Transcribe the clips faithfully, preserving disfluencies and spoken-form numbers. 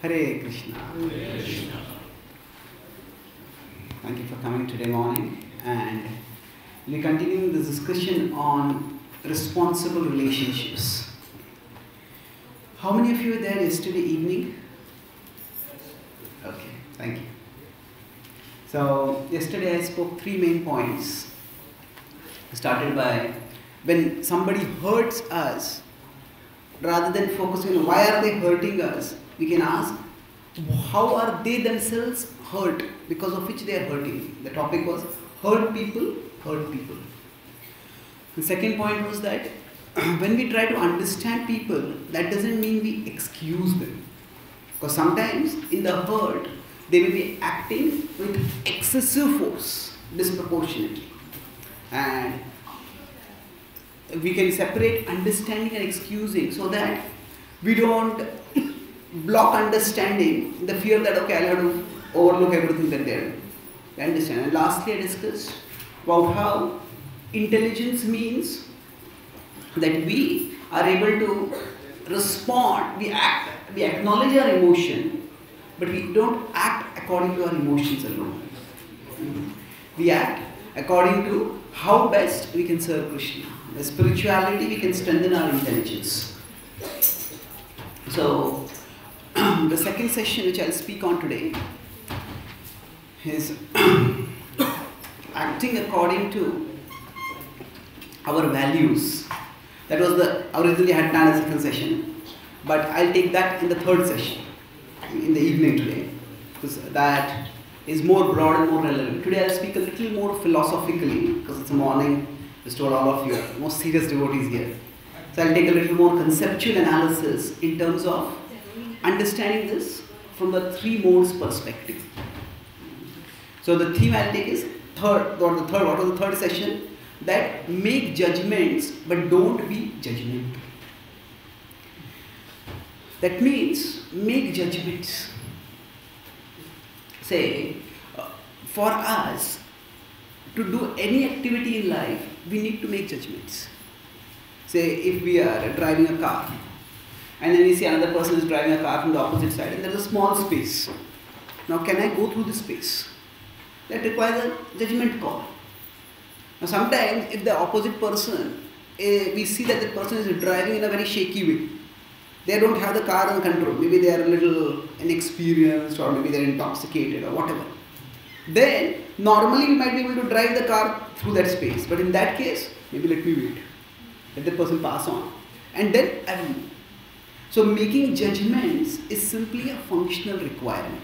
Hare Krishna. Hare Krishna. Thank you for coming today morning, and we continue this discussion on responsible relationships. How many of you were there yesterday evening? Okay, thank you. So yesterday I spoke three main points. I started by when somebody hurts us, rather than focusing on why are they hurting us, we can ask how are they themselves hurt, because of which they are hurting. The topic was hurt people, hurt people. The second point was that when we try to understand people, that doesn't mean we excuse them. Because sometimes in the hurt, they will be acting with excessive force, disproportionately. And we can separate understanding and excusing so that we don't block understanding, the fear that, okay, I'll have to overlook everything that they're doing. You understand? And lastly, I discussed about how intelligence means that we are able to respond, we act, we acknowledge our emotion, but we don't act according to our emotions alone. We act according to how best we can serve Krishna. The spirituality, we can strengthen our intelligence. So, the second session which I'll speak on today is acting according to our values. That was the originally I had planned a second session, but I'll take that in the third session in the evening today, because that is more broad and more relevant. Today I'll speak a little more philosophically, because it's a morning. I told all of you, most serious devotees here. So I'll take a little more conceptual analysis in terms of understanding this from the three modes perspective. So the theme I'll take is third, or the third, what was the third session? That make judgments but don't be judgmental. That means make judgments. Say, uh, for us to do any activity in life, we need to make judgments. Say, if we are driving a car, and then we see another person is driving a car from the opposite side, and there is a small space. Now, can I go through this space? That requires a judgment call. Now, sometimes if the opposite person, eh, we see that the person is driving in a very shaky way. They don't have the car under control. Maybe they are a little inexperienced, or maybe they are intoxicated, or whatever. Then, normally we might be able to drive the car through that space. But in that case, maybe let me wait. Let the person pass on. And then I will move. So making judgments is simply a functional requirement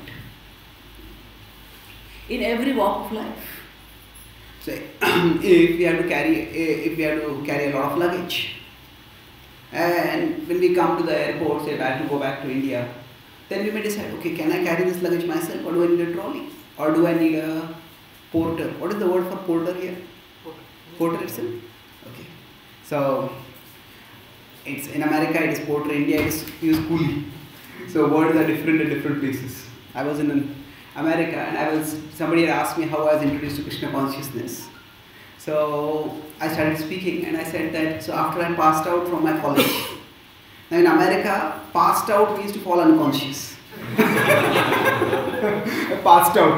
in every walk of life. Say, if we have to carry, if we have to carry a lot of luggage, and when we come to the airport, say I have to go back to India, then we may decide, okay, can I carry this luggage myself, or do I need a trolley, or do I need a porter? What is the word for porter here? Porter, porter itself. Okay, so. It's in America, it is porter. India, it is used coolie. So words are different in different places. I was in America, and I was somebody had asked me how I was introduced to Krishna consciousness. So I started speaking, and I said that so after I passed out from my college. Now in America, passed out means to fall unconscious. I passed out.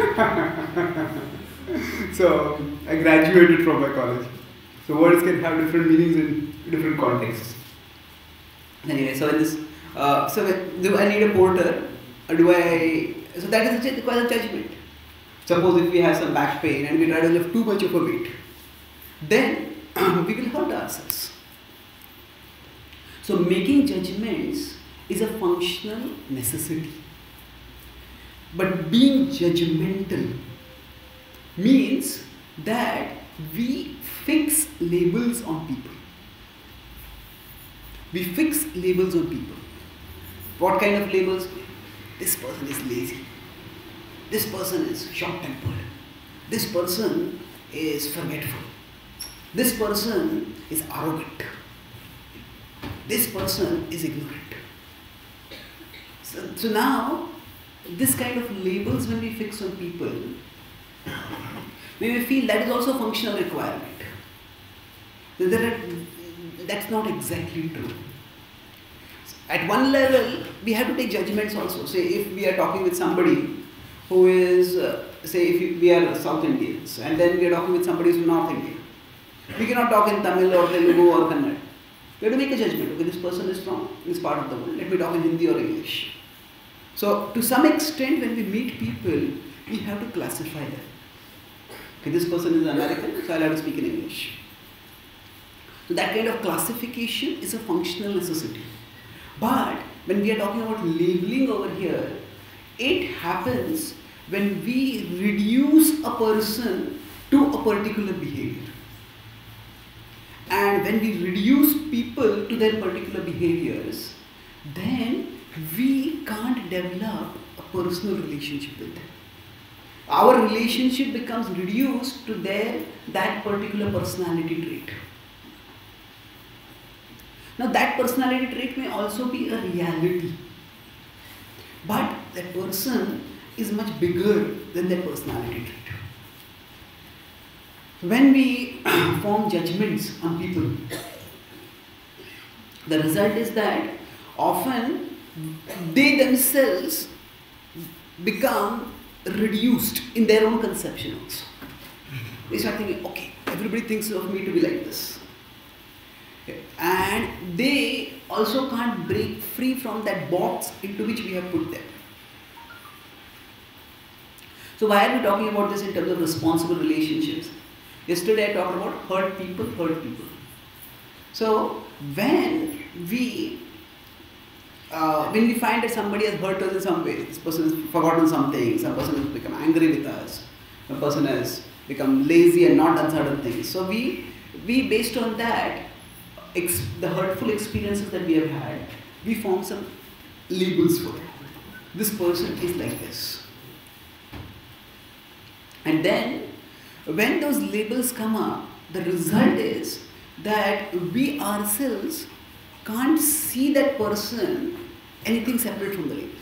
So I graduated from my college. So words can have different meanings in different contexts. Anyway, so in this, uh, so do I need a porter, or do I? So that is requires a judgment. Suppose if we have some back pain and we try to lift too much of a weight, then we will hurt ourselves. So making judgments is a functional necessity. But being judgmental means that we fix labels on people. We fix labels on people. What kind of labels? This person is lazy. This person is short-tempered. This person is forgetful. This person is arrogant. This person is ignorant. So, so now, this kind of labels when we fix on people, we may feel that is also a functional requirement. So there are, that's not exactly true. at one level, we have to take judgments also. Say if we are talking with somebody who is, uh, say if we are South Indians, and then we are talking with somebody who is North Indian. We cannot talk in Tamil or Telugu or Kannada. We have to make a judgment. Okay, this person is from this part of the world. Let me talk in Hindi or English. So, to some extent, when we meet people, we have to classify them. Okay, this person is American, so I'll have to speak in English. So, that kind of classification is a functional necessity. But, when we are talking about labeling over here, it happens when we reduce a person to a particular behavior. And when we reduce people to their particular behaviors, then we can't develop a personal relationship with them. Our relationship becomes reduced to their that particular personality trait. Now that personality trait may also be a reality, but that person is much bigger than their personality trait. When we form judgments on people, the result is that often they themselves become reduced in their own conception also. They start thinking, okay, everybody thinks of me to be like this. And they also can't break free from that box into which we have put them. So why are we talking about this in terms of responsible relationships? Yesterday I talked about hurt people, hurt people. So when we uh, when we find that somebody has hurt us in some way, this person has forgotten something, some person has become angry with us, some person has become lazy and not done certain things. So we, we based on that, ex the hurtful experiences that we have had, we form some labels for them. This person is like this. And then when those labels come up, the result is that we ourselves can't see that person anything separate from the label.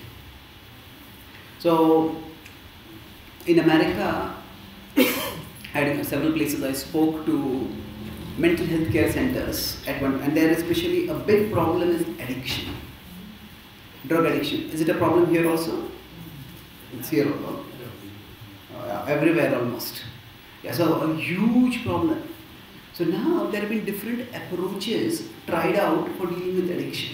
So, in America, at several places I spoke to mental health care centers at one, and there especially a big problem is addiction, drug addiction. Is it a problem here also? It's here also. Uh, everywhere almost. Yeah, so a huge problem. So now there have been different approaches tried out for dealing with addiction.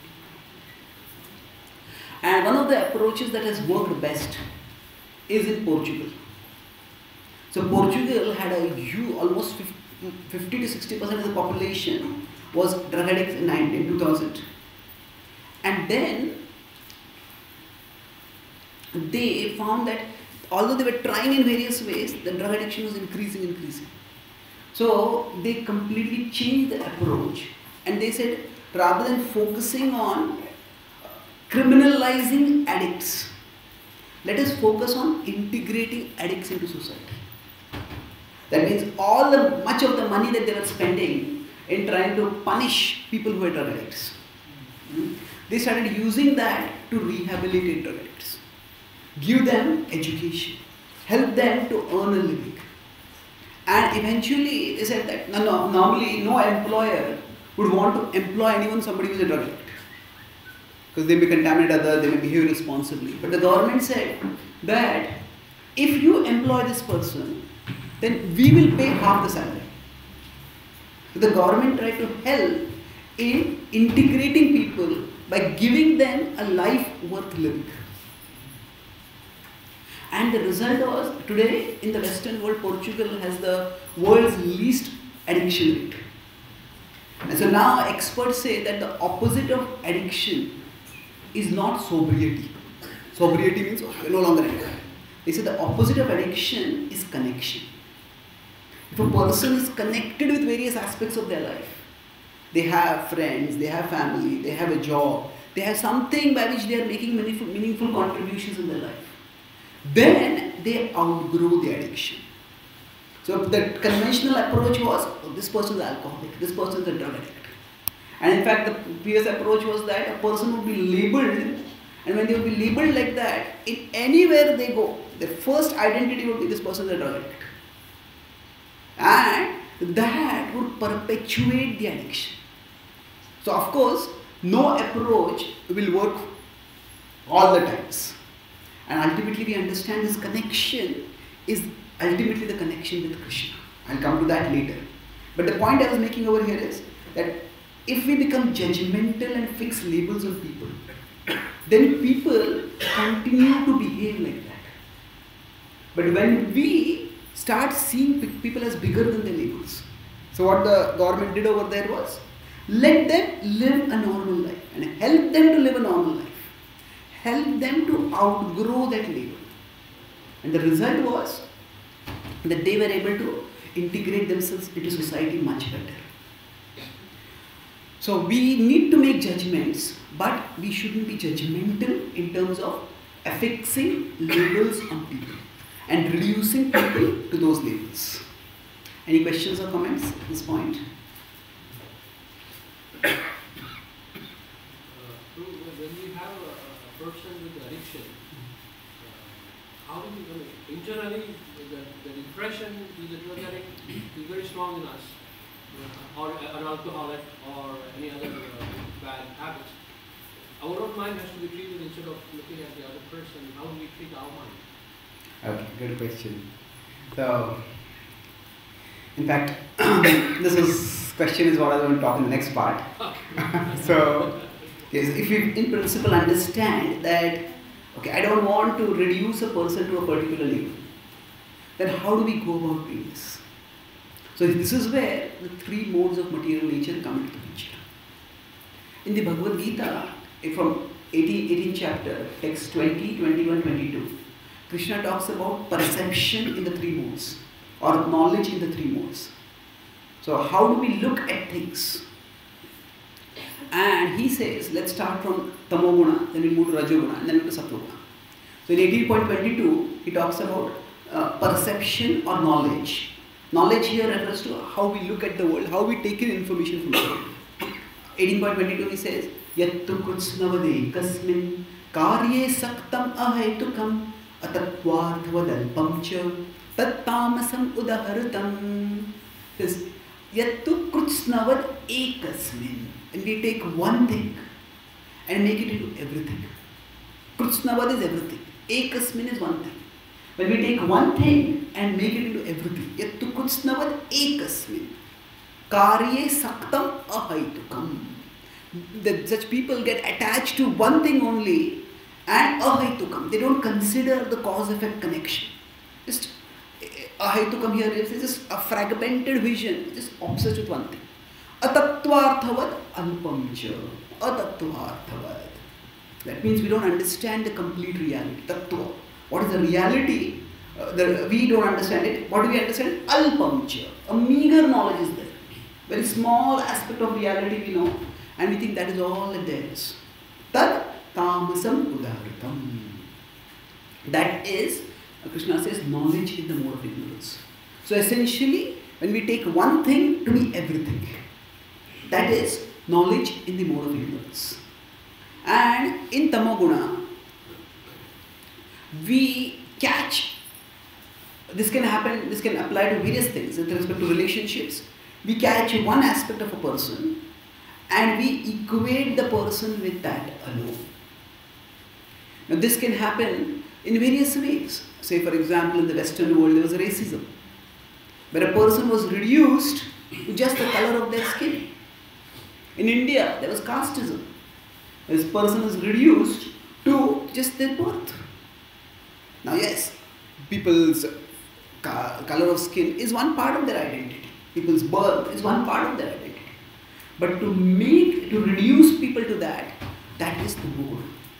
And one of the approaches that has worked best is in Portugal. So Portugal had a huge, almost fifty to sixty percent of the population was drug addicts in two thousand. And then they found that although they were trying in various ways, the drug addiction was increasing, increasing. So they completely changed the approach and they said, rather than focusing on criminalizing addicts, let us focus on integrating addicts into society. That means all the much of the money that they were spending in trying to punish people who are drug addicts, they started using that to rehabilitate drug addicts. Give them education, help them to earn a living. And eventually they said that no, no, normally no employer would want to employ anyone, somebody who is a drug addict. Because they may contaminate others, they may behave irresponsibly. But the government said that if you employ this person, then we will pay half the salary. So the government tried to help in integrating people by giving them a life worth living. And the result was, today in the Western world, Portugal has the world's least addiction rate. And so now experts say that the opposite of addiction is not sobriety. Sobriety means okay, no longer addicted. They say the opposite of addiction is connection. If a person is connected with various aspects of their life, they have friends, they have family, they have a job, they have something by which they are making meaningful, meaningful contributions in their life, then they outgrow the addiction. So the conventional approach was, oh, this person is alcoholic, this person is a drug addict. And in fact, the previous approach was that a person would be labeled, and when they would be labeled like that, in anywhere they go, their first identity would be this person is a drug addict. And that would perpetuate the addiction. So of course, no approach will work all the times. And ultimately we understand this connection is ultimately the connection with Krishna. I'll come to that later. But the point I was making over here is that if we become judgmental and fix labels on people, then people continue to behave like that. But when we start seeing people as bigger than their labels, so what the government did over there was, let them live a normal life and help them to live a normal life. Help them to outgrow that label. And the result was that they were able to integrate themselves into society much better. So we need to make judgments, but we shouldn't be judgmental in terms of affixing labels on people and reducing people to those labels. Any questions or comments at this point? Uh, when we have a, a person with addiction, uh, how do we, I mean, internally, the, the impression is a drug addict is very strong in us, uh, or an alcoholic or any other uh, bad habits. Our own mind has to be treated instead of looking at the other person. How do we treat our mind? Okay, good question. So, in fact, this is, question is what I will talk in the next part. Okay. So, yes, if you in principle understand that, okay, I don't want to reduce a person to a particular level, then how do we go about doing this? So this is where the three modes of material nature come into the picture. In the Bhagavad Gita, from eighteenth chapter, text twenty, twenty-one, twenty-two, Krishna talks about perception in the three modes, or knowledge in the three modes. So how do we look at things? And he says, let's start from Tamoguna, then we move to Rajoguna, and then to Sattoguna. So in eighteen point twenty-two, he talks about uh, perception or knowledge. Knowledge here refers to how we look at the world, how we take in information from the world. eighteen point twenty-two he says, Yattu kutsnavade kasmin karye saktam ahetukam atatvarthvadalpam cha tattamasam udaharatam. This Yattu kutsnavad ekasmin. And we take one thing and make it into everything. Krutsnavad is everything. Ekasmin is one thing. When we take one thing and make it into everything, Yattu kutsnavad ekasmin karye saktam ahaitukam. That such people get attached to one thing only and ahaitukam. They don't consider the cause-effect connection. Just ahaitukam here is just a fragmented vision, just obsessed with one thing. Atattvarthavad alpamcha. Atattvarthavad. That means we don't understand the complete reality. Tattva. What is the reality? Uh, the, we don't understand it. What do we understand? Alpamcha. A meager knowledge is there. Very small aspect of reality we know, and we think that is all that there is. Tad tamasam udahritam. That is, Krishna says, knowledge in the mode of ignorance. So essentially, when we take one thing to be everything, that is knowledge in the mode of ignorance. And in Tamoguna, we catch, this can happen, this can apply to various things with respect to relationships. We catch one aspect of a person and we equate the person with that alone. Now this can happen in various ways. Say for example, in the Western world there was racism, where a person was reduced to just the color of their skin. In India there was casteism. This person is reduced to just their birth. Now yes, people's color of skin is one part of their identity. People's birth is one part of their identity. But to make, to reduce people to that, that is Tamoguna.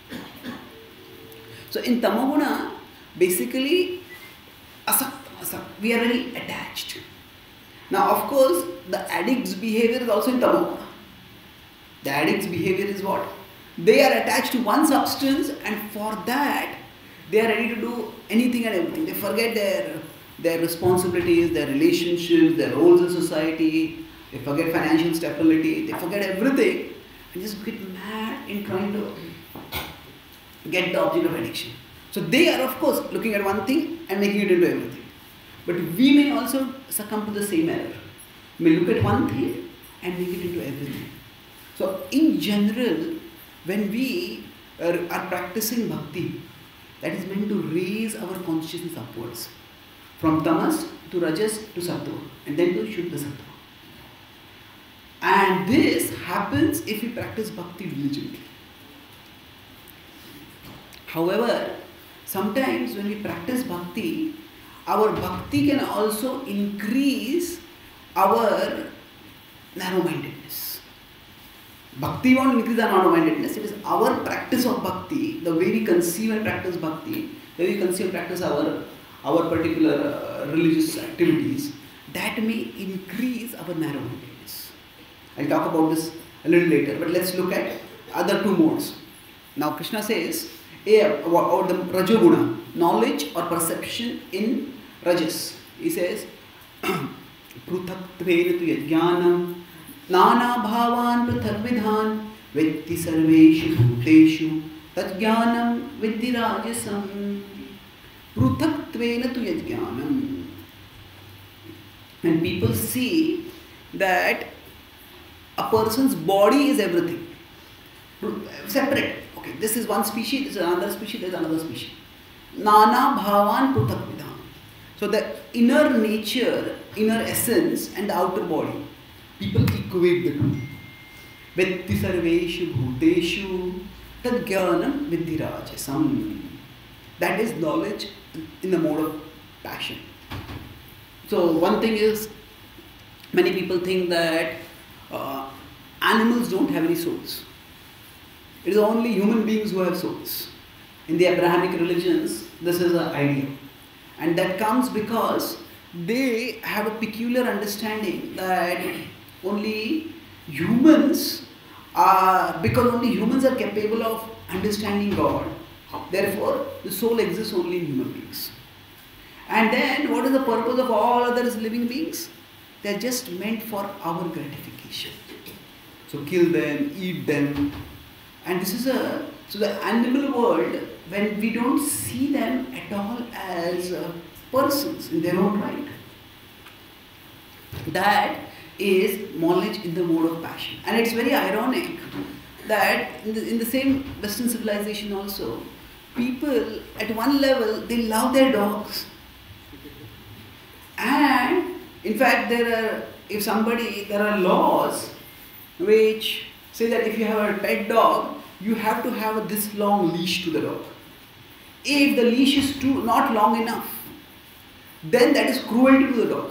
So in Tamoguna, basically, asakt, asakt, we are very attached. Now of course, the addict's behavior is also in Tamoguna. The addict's behavior is what? They are attached to one substance, and for that, they are ready to do anything and everything. They forget their, their responsibilities, their relationships, their roles in society. They forget financial stability. They forget everything and just get mad in trying to get the object of addiction. So they are, of course, looking at one thing and making it into everything. But we may also succumb to the same error. We may look at one thing and make it into everything. So in general, when we are, are practicing bhakti, that is meant to raise our consciousness upwards. From tamas to rajas to sattva, and then to shuddha sattva. And this happens if we practice bhakti diligently. However, sometimes when we practice bhakti, our bhakti can also increase our narrow-mindedness. Bhakti won't increase our narrow-mindedness. It is our practice of bhakti, the way we conceive and practice bhakti, the way we conceive and practice our, our particular uh, religious activities, that may increase our narrow-mindedness. I'll talk about this a little later, but let's look at other two modes. Now Krishna says, about the Rajoguna, knowledge or perception in Rajas. He says, Pruthaktvetu yajnanam nana bhavan prutharvidhan vetti sarveshu bhuteshu tajnanam viddhi rajasam. Pruthaktvetu yajnanam. And people see that a person's body is everything. Separate. Okay, this is one species, this is another species, there is another species. Nana bhavan pruthak vidhan. So the inner nature, inner essence and the outer body, people equate the two. Vetti sarveshu bhuteshu tadgyanam viddhi rajasam. That is knowledge in the mode of passion. So one thing is, many people think that uh, animals don't have any souls. It is only human beings who have souls. In the Abrahamic religions, this is an idea. And that comes because they have a peculiar understanding that only humans are, because only humans are capable of understanding God. Therefore, the soul exists only in human beings. And then, what is the purpose of all other living beings? They are just meant for our gratification. So kill them, eat them. And this is a, so the animal world, when we don't see them at all as uh, persons in their own right, that is knowledge in the mode of passion. And it's very ironic that in the, in the same Western civilization also, people at one level, they love their dogs. And in fact, there are, if somebody, there are laws which say that if you have a pet dog, you have to have a this long leash to the dog. If the leash is too not long enough, then that is cruelty to the dog.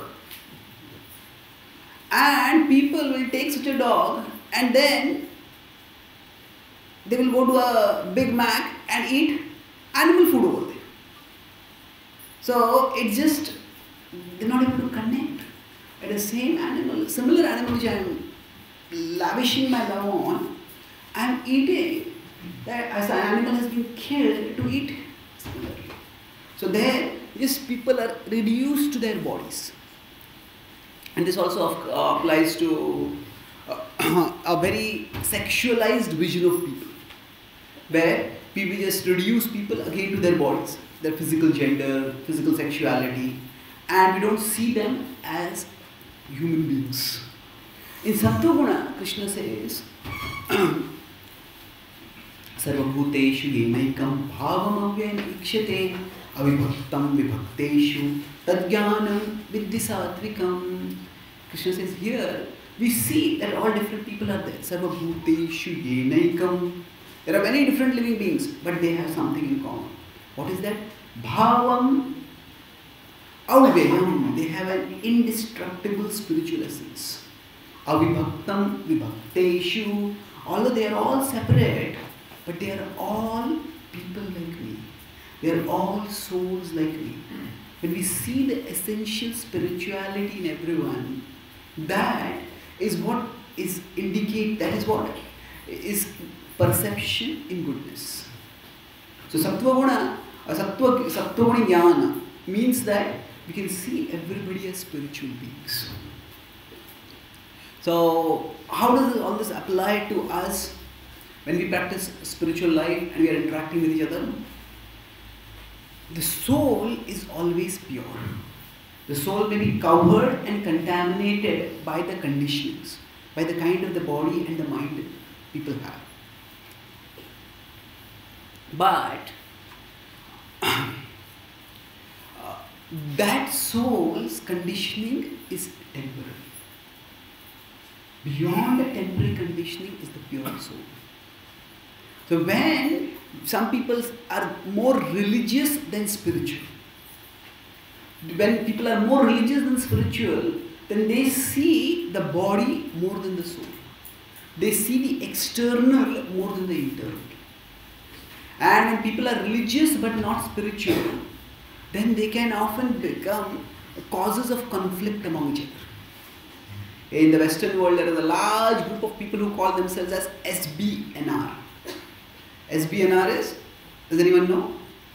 And people will take such a dog and then they will go to a Big Mac and eat animal food over there. So it's just, they're not able to connect. At the same animal, similar animal which I am lavishing my love on, I am eating that as an animal has been killed to eat similarly. So there, just people are reduced to their bodies. And this also uh, applies to uh, a very sexualized vision of people, where people just reduce people again to their bodies, their physical gender, physical sexuality, and we don't see them as human beings. In Sattva-guna, Krishna says, Sarvabhuteshu yenaikam bhavam avyayam ikshate avibhaktam vibhakteshu tadjnanam viddhi satvikam. Krishna says here, we see that all different people are there. Sarvabhuteshu yenaikam. There are many different living beings, but they have something in common. What is that? Bhavam avyayam. They have an indestructible spiritual essence. Avibhaktam vibhakteshu. Although they are all separate, but they are all people like me. They are all souls like me. When we see the essential spirituality in everyone, that is what is indicate, that is what is perception in goodness. So Sattva-guna, Sattva, Sattva-guna jnana means that we can see everybody as spiritual beings. So how does all this apply to us when we practice spiritual life and we are interacting with each other? The soul is always pure. The soul may be covered and contaminated by the conditionings, by the kind of the body and the mind people have. But uh, that soul's conditioning is temporary. Beyond the temporary conditioning is the pure soul. So when some people are more religious than spiritual, when people are more religious than spiritual, then they see the body more than the soul. They see the external more than the internal. And when people are religious but not spiritual, then they can often become causes of conflict among each other. In the Western world, there is a large group of people who call themselves as S B N R. S B N R is, does anyone know?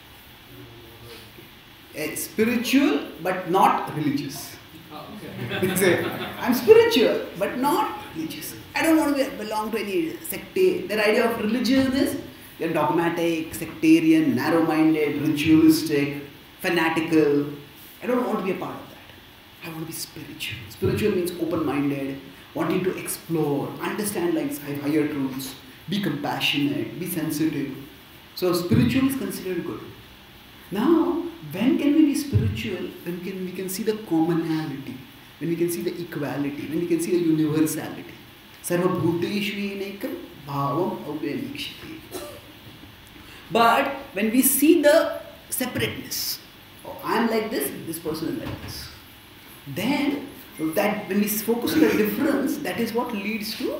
Uh, spiritual but not religious. Oh, okay. Say, I'm spiritual but not religious. I don't want to be, belong to any sectarian. Their idea of religion is they're dogmatic, sectarian, narrow-minded, ritualistic, fanatical. I don't want to be a part of that. I want to be spiritual. Spiritual means open-minded, wanting to explore, understand like higher truths, be compassionate, be sensitive. So spiritual is considered good. Now, when can we be spiritual? When can we can see the commonality, when we can see the equality, when we can see the universality. Sarva bhuteshu enekam bhavam avyamikshite. But when we see the separateness, oh, I am like this, this person is like this, then that when we focus on the difference, that is what leads to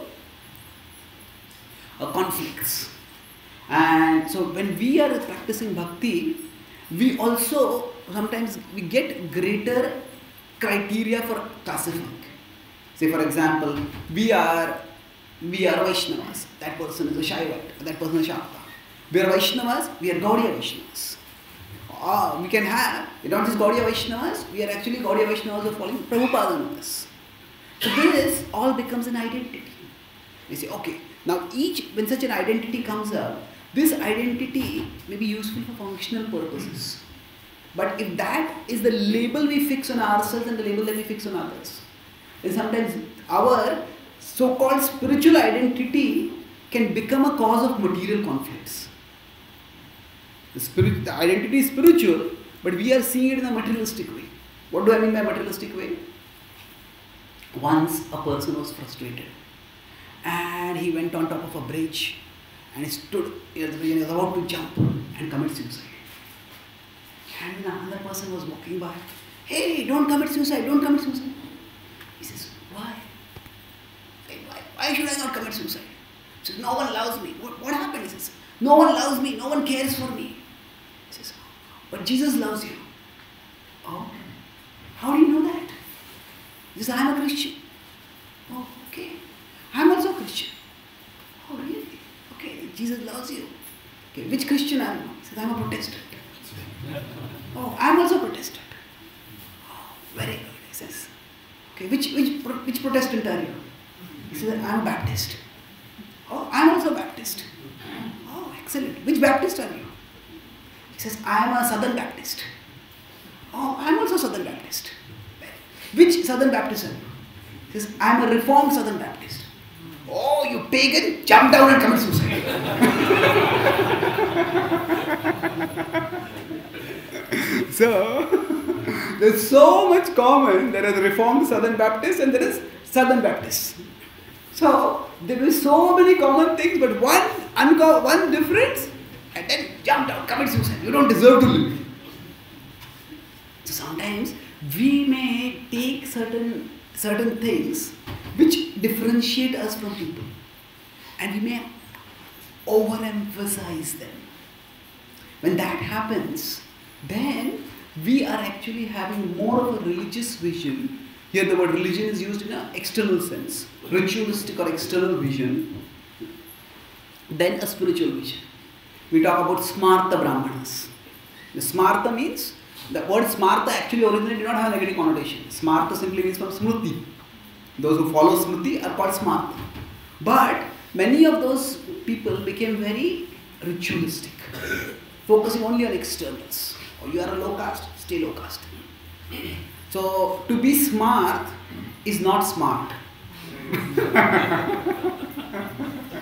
uh, conflicts. And so when we are practicing bhakti, we also sometimes we get greater criteria for classifying. Say for example, we are we are Vaishnavas, that person is a Shaivite, that person is a Shakta. We are Vaishnavas, we are Gaudiya Vaishnavas. Uh, we can have, we are not just Gaudiya Vaishnavas, we are actually Gaudiya Vaishnavas who are following Prabhupada Matas. So this all becomes an identity. We say, okay, now each, when such an identity comes up, this identity may be useful for functional purposes. But if that is the label we fix on ourselves and the label that we fix on others, then sometimes our so-called spiritual identity can become a cause of material conflicts. The, spirit, the identity is spiritual, but we are seeing it in a materialistic way. What do I mean by materialistic way? Once a person was frustrated and he went on top of a bridge and he stood, he was about to jump and commit suicide. And another person was walking by. Hey, don't commit suicide, don't commit suicide. He says, why? Hey, why? Why should I not commit suicide? He says, no one loves me. What, what happened? He says, no one loves me, no one cares for me. He says, but Jesus loves you. Oh, how do you know that? He says, I am a Christian. Oh, okay. I am also a Christian. Oh, really? Okay, Jesus loves you. Okay, which Christian are you? He says, I am a Protestant. Oh, I am also a Protestant. Oh, very good. He says, okay, which, which, which Protestant are you? He says, I am a Baptist. Oh, I am also a Baptist. Oh, excellent. Which Baptist are you? He says, I am a Southern Baptist. Oh, I am also a Southern Baptist. Which Southern Baptist are you? He says, I am a Reformed Southern Baptist. Oh, you pagan, jump down and commit suicide. So, there's so much common. There is Reformed Southern Baptist and there is Southern Baptist. So, there is so many common things, but one unco- one difference, and then jump down, commit suicide. You don't deserve to live. So sometimes we may take certain certain things which differentiate us from people, and we may overemphasize them. When that happens, then we are actually having more of a religious vision. Here the word religion is used in an external sense, ritualistic or external vision, than a spiritual vision. We talk about smarta brahmanas. The smarta means, the word smarta actually originally did not have a negative connotation. Smarta simply means from smriti. Those who follow smriti are called smarta. But many of those people became very ritualistic, focusing only on externals. Or you are a low caste, stay low caste. So to be smart is not smart.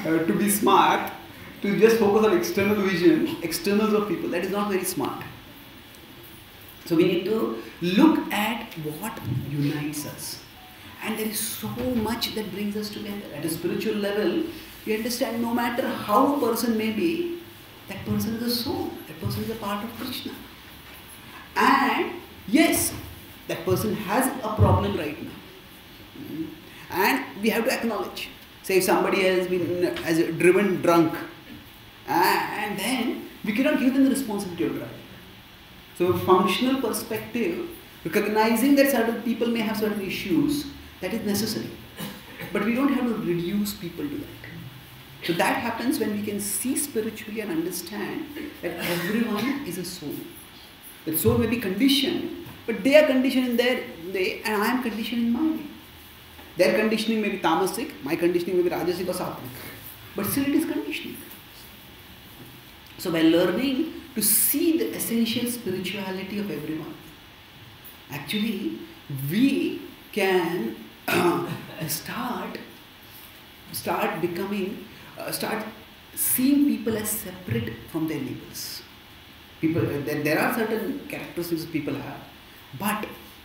uh, to be smart, to just focus on external vision, externals of people, that is not very smart. So we need to look at what unites us. And there is so much that brings us together. At a spiritual level, we understand no matter how a person may be, that person is a soul, that person is a part of Krishna. And yes, that person has a problem right now. Mm. And we have to acknowledge. Say if somebody has been as a driven drunk, and then we cannot give them the responsibility of driving. So from a functional perspective, recognizing that certain people may have certain issues, that is necessary. But we don't have to reduce people to that. So that happens when we can see spiritually and understand that everyone is a soul. That soul may be conditioned, but they are conditioned in their way and I am conditioned in my way. Their conditioning may be tamasic, my conditioning may be rajasic or sattvic. But still it is conditioning. So by learning to see the essential spirituality of everyone, actually we can start start becoming, uh, start seeing people as separate from their neighbors. People, uh, there, there are certain characteristics people have, but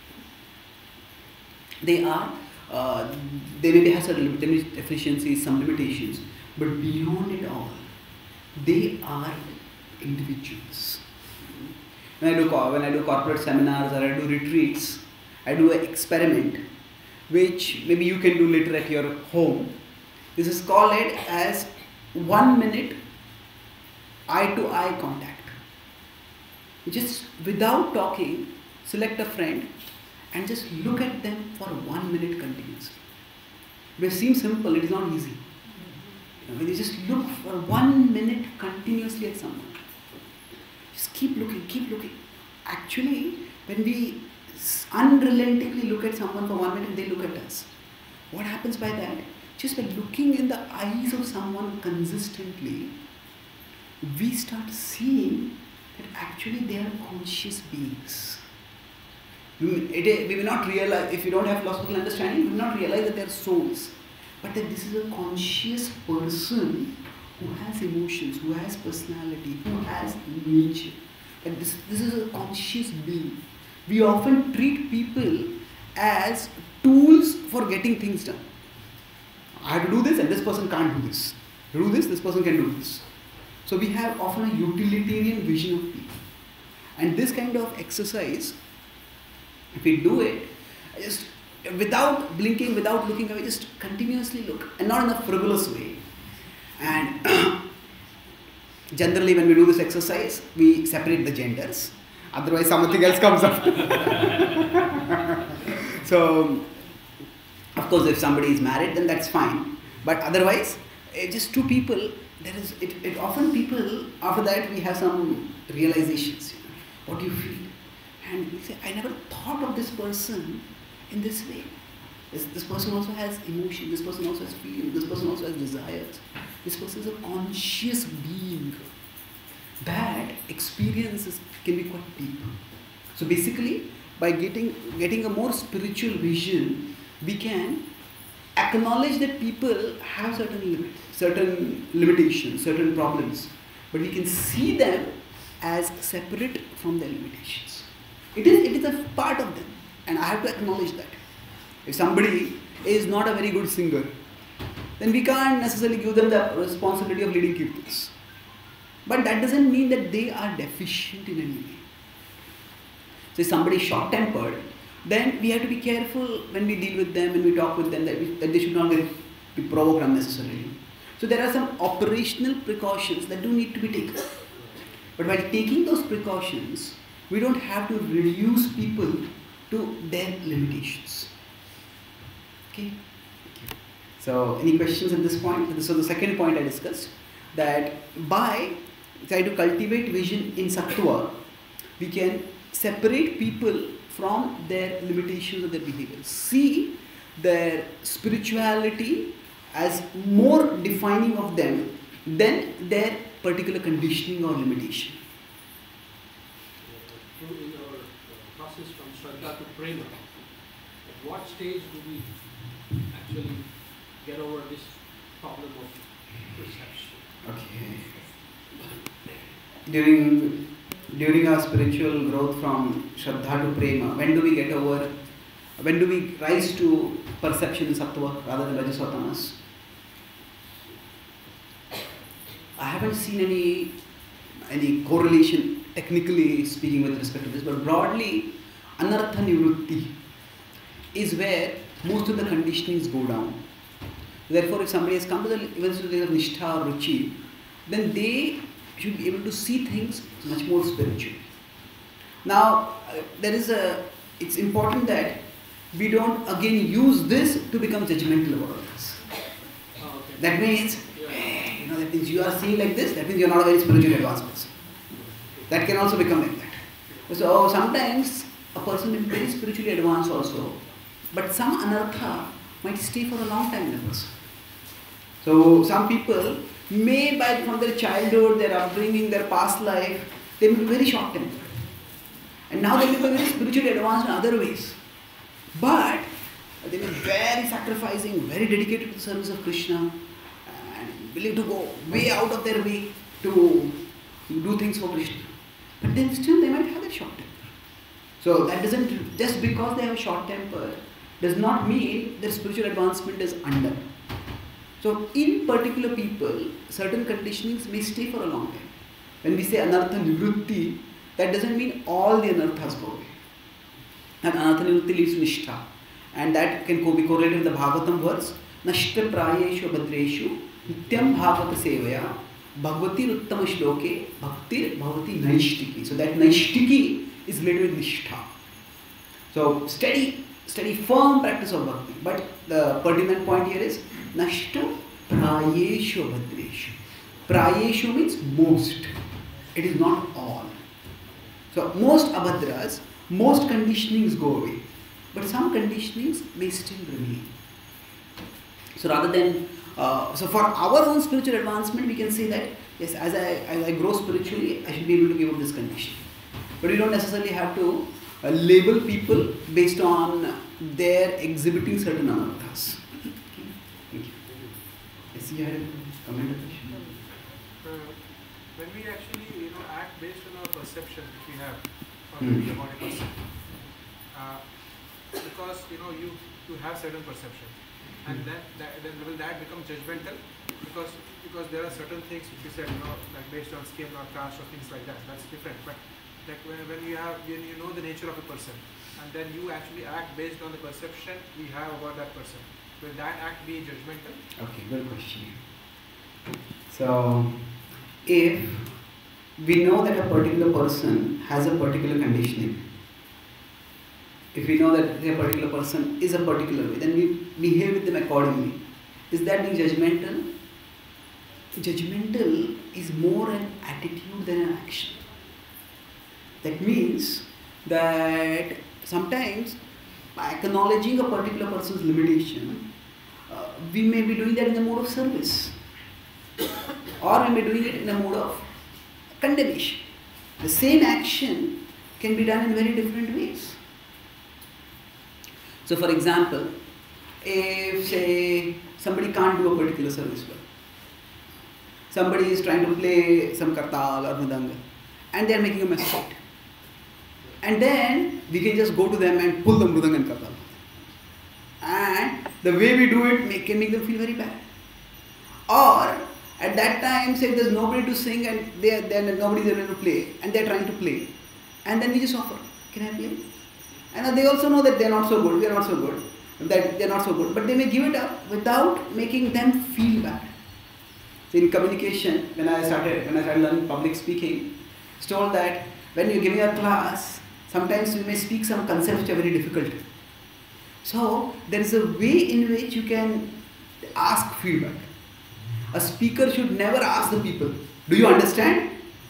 they are, uh, they may have certain deficiencies, some limitations, but beyond it all, they are individuals. When I do when I do corporate seminars or I do retreats, I do an experiment, which maybe you can do later at your home. This is called as one minute eye-to-eye contact. Just without talking, select a friend and just look at them for one minute continuously. It may seem simple, it is not easy. You know, you just look for one minute continuously at someone. Just keep looking, keep looking. Actually, when we unrelentingly look at someone for one minute, they look at us. What happens by that? Just by looking in the eyes of someone consistently, we start seeing that actually they are conscious beings. We, we will not realize, if you don't have philosophical understanding, we will not realize that they are souls. But that this is a conscious person who has emotions, who has personality, who has nature. That this, this is a conscious being. We often treat people as tools for getting things done. I have to do this and this person can't do this. Do this, this person can do this. So we have often a utilitarian vision of people. And this kind of exercise, if we do it, just without blinking, without looking away, just continuously look, and not in a frivolous way. And generally when we do this exercise, we separate the genders. Otherwise something else comes up. So, of course, if somebody is married, then that's fine. But otherwise, just two people, there is, it, it often people, after that we have some realizations. You know, what do you feel? And we say, I never thought of this person in this way. This, this person also has emotion, this person also has feeling, this person also has desires. This person is a conscious being. That experiences can be quite deep. So basically, by getting, getting a more spiritual vision, we can acknowledge that people have certain limits, certain limitations, certain problems, but we can see them as separate from their limitations. It is, it is a part of them, and I have to acknowledge that. If somebody is not a very good singer, then we can't necessarily give them the responsibility of leading kirtans. But that doesn't mean that they are deficient in any way. So if somebody is short-tempered, then we have to be careful when we deal with them, when we talk with them, that, we, that they should not get, be provoked unnecessarily. So there are some operational precautions that do need to be taken. But by taking those precautions, we don't have to reduce people to their limitations. Okay? So any questions at this point? So the second point I discussed, that by trying to cultivate vision in sattva, we can separate people from their limitations of their behavior. See their spirituality as more defining of them than their particular conditioning or limitation. So in our process from Shraddha to Prema, at what stage do we actually get over this problem of during during our spiritual growth from Shraddha to Prema, when do we get over, when do we rise to perception Sattva rather than Rajas or Tamas? I haven't seen any any correlation technically speaking with respect to this, but broadly, Anartha Nivrutti is where most of the conditionings go down. Therefore, if somebody has come to the even to the Nishtha or Ruchi, then they should be able to see things much more spiritually. Now, uh, there is a, it's important that we don't again use this to become judgmental about others. Oh, okay. That means, Yeah. hey, you know, that means you are seeing like this, that means you are not a very spiritually advanced person. That can also become like that. So sometimes a person may be very spiritually advanced also, but some anartha might stay for a long time in a person. So some people may, by from their childhood, their upbringing, their past life, they may be very short-tempered. And now they may be very spiritually advanced in other ways. But they may be very sacrificing, very dedicated to the service of Krishna, and willing to go way out of their way to do things for Krishna. But then still they might have a short temper. So that doesn't, just because they have a short temper, does not mean their spiritual advancement is under. So in particular people, certain conditionings may stay for a long time. When we say anartha nivrutti, that doesn't mean all the anarthas go away. And anartha nivrutti leads to nishtha. And that can be correlated with the Bhagavatam verse, Nashta prayeshu abhadreshu nityam bhagavata sevaya bhagavati uttama shloke bhaktir bhavati naishtiki. So that naishtiki is related with nishtha. So steady, steady firm practice of bhakti. But the pertinent point here is Nashta prayeshu abhadreshu. Prayeshu means most. It is not all. So most abhadras, most conditionings go away. But some conditionings may still remain. So rather than, uh, so for our own spiritual advancement, we can say that, yes, as I, as I grow spiritually, I should be able to give up this condition. But we don't necessarily have to uh, label people based on their exhibiting certain anarthas. Thank you. Yes, you had a comment or question? Uh, when we actually, you know, act based on our perception which we have Hmm. about a person, uh, because you know you you have certain perception, and Hmm. then that, then will that become judgmental? Because because there are certain things which you said, you know, like based on skin or caste or things like that. That's different. But like when when you have when you know the nature of a person, and then you actually act based on the perception we have about that person, will that act be judgmental? Okay, good question. So, if we know that a particular person has a particular conditioning, if we know that a particular person is a particular way, then we behave with them accordingly. Is that being judgmental? Judgmental is more an attitude than an action. That means that sometimes by acknowledging a particular person's limitation, uh, we may be doing that in the mode of service, or we may be doing it in a mode of condemnation. The same action can be done in very different ways. So for example, if say somebody can't do a particular service well, somebody is trying to play some kartal or mridanga and they are making a mess of it, and then we can just go to them and pull the mridanga and kartal, and the way we do it make, can make them feel very bad. Or at that time, say there's nobody to sing and they then nobody's able to play and they're trying to play, and then we just offer, can I play? And they also know that they're not so good, we are not so good, that they're not so good, but they may give it up without making them feel bad. So in communication, when I started, when I started learning public speaking, it's told that when you're giving a class, sometimes you may speak some concepts which are very difficult. So there is a way in which you can ask feedback. A speaker should never ask the people, do you understand?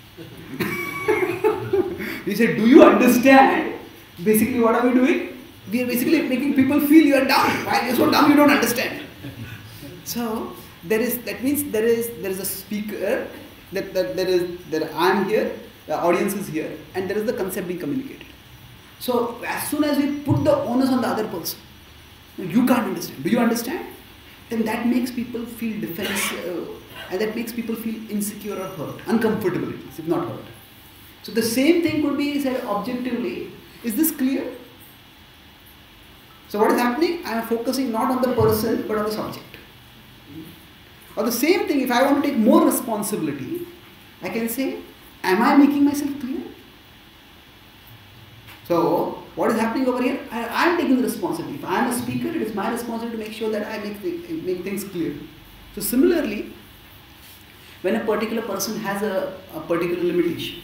You say, do you understand? Basically what are we doing? We are basically making people feel you are dumb. Why you're so dumb you don't understand? So there is, that means there is there is a speaker, that, that there is that I am here, the audience is here, and there is the concept being communicated. So as soon as we put the onus on the other person, you can't understand. Do you understand? Then that makes people feel defensive, and that makes people feel insecure or hurt, uncomfortabilities, if not hurt. So the same thing could be said objectively. Is this clear? So what is happening? I am focusing not on the person but on the subject. Or the same thing, if I want to take more responsibility, I can say, am I making myself clear? So what is happening over here? I am taking the responsibility. If I am a speaker, it is my responsibility to make sure that I make, the, make things clear. So similarly, when a particular person has a, a particular limitation,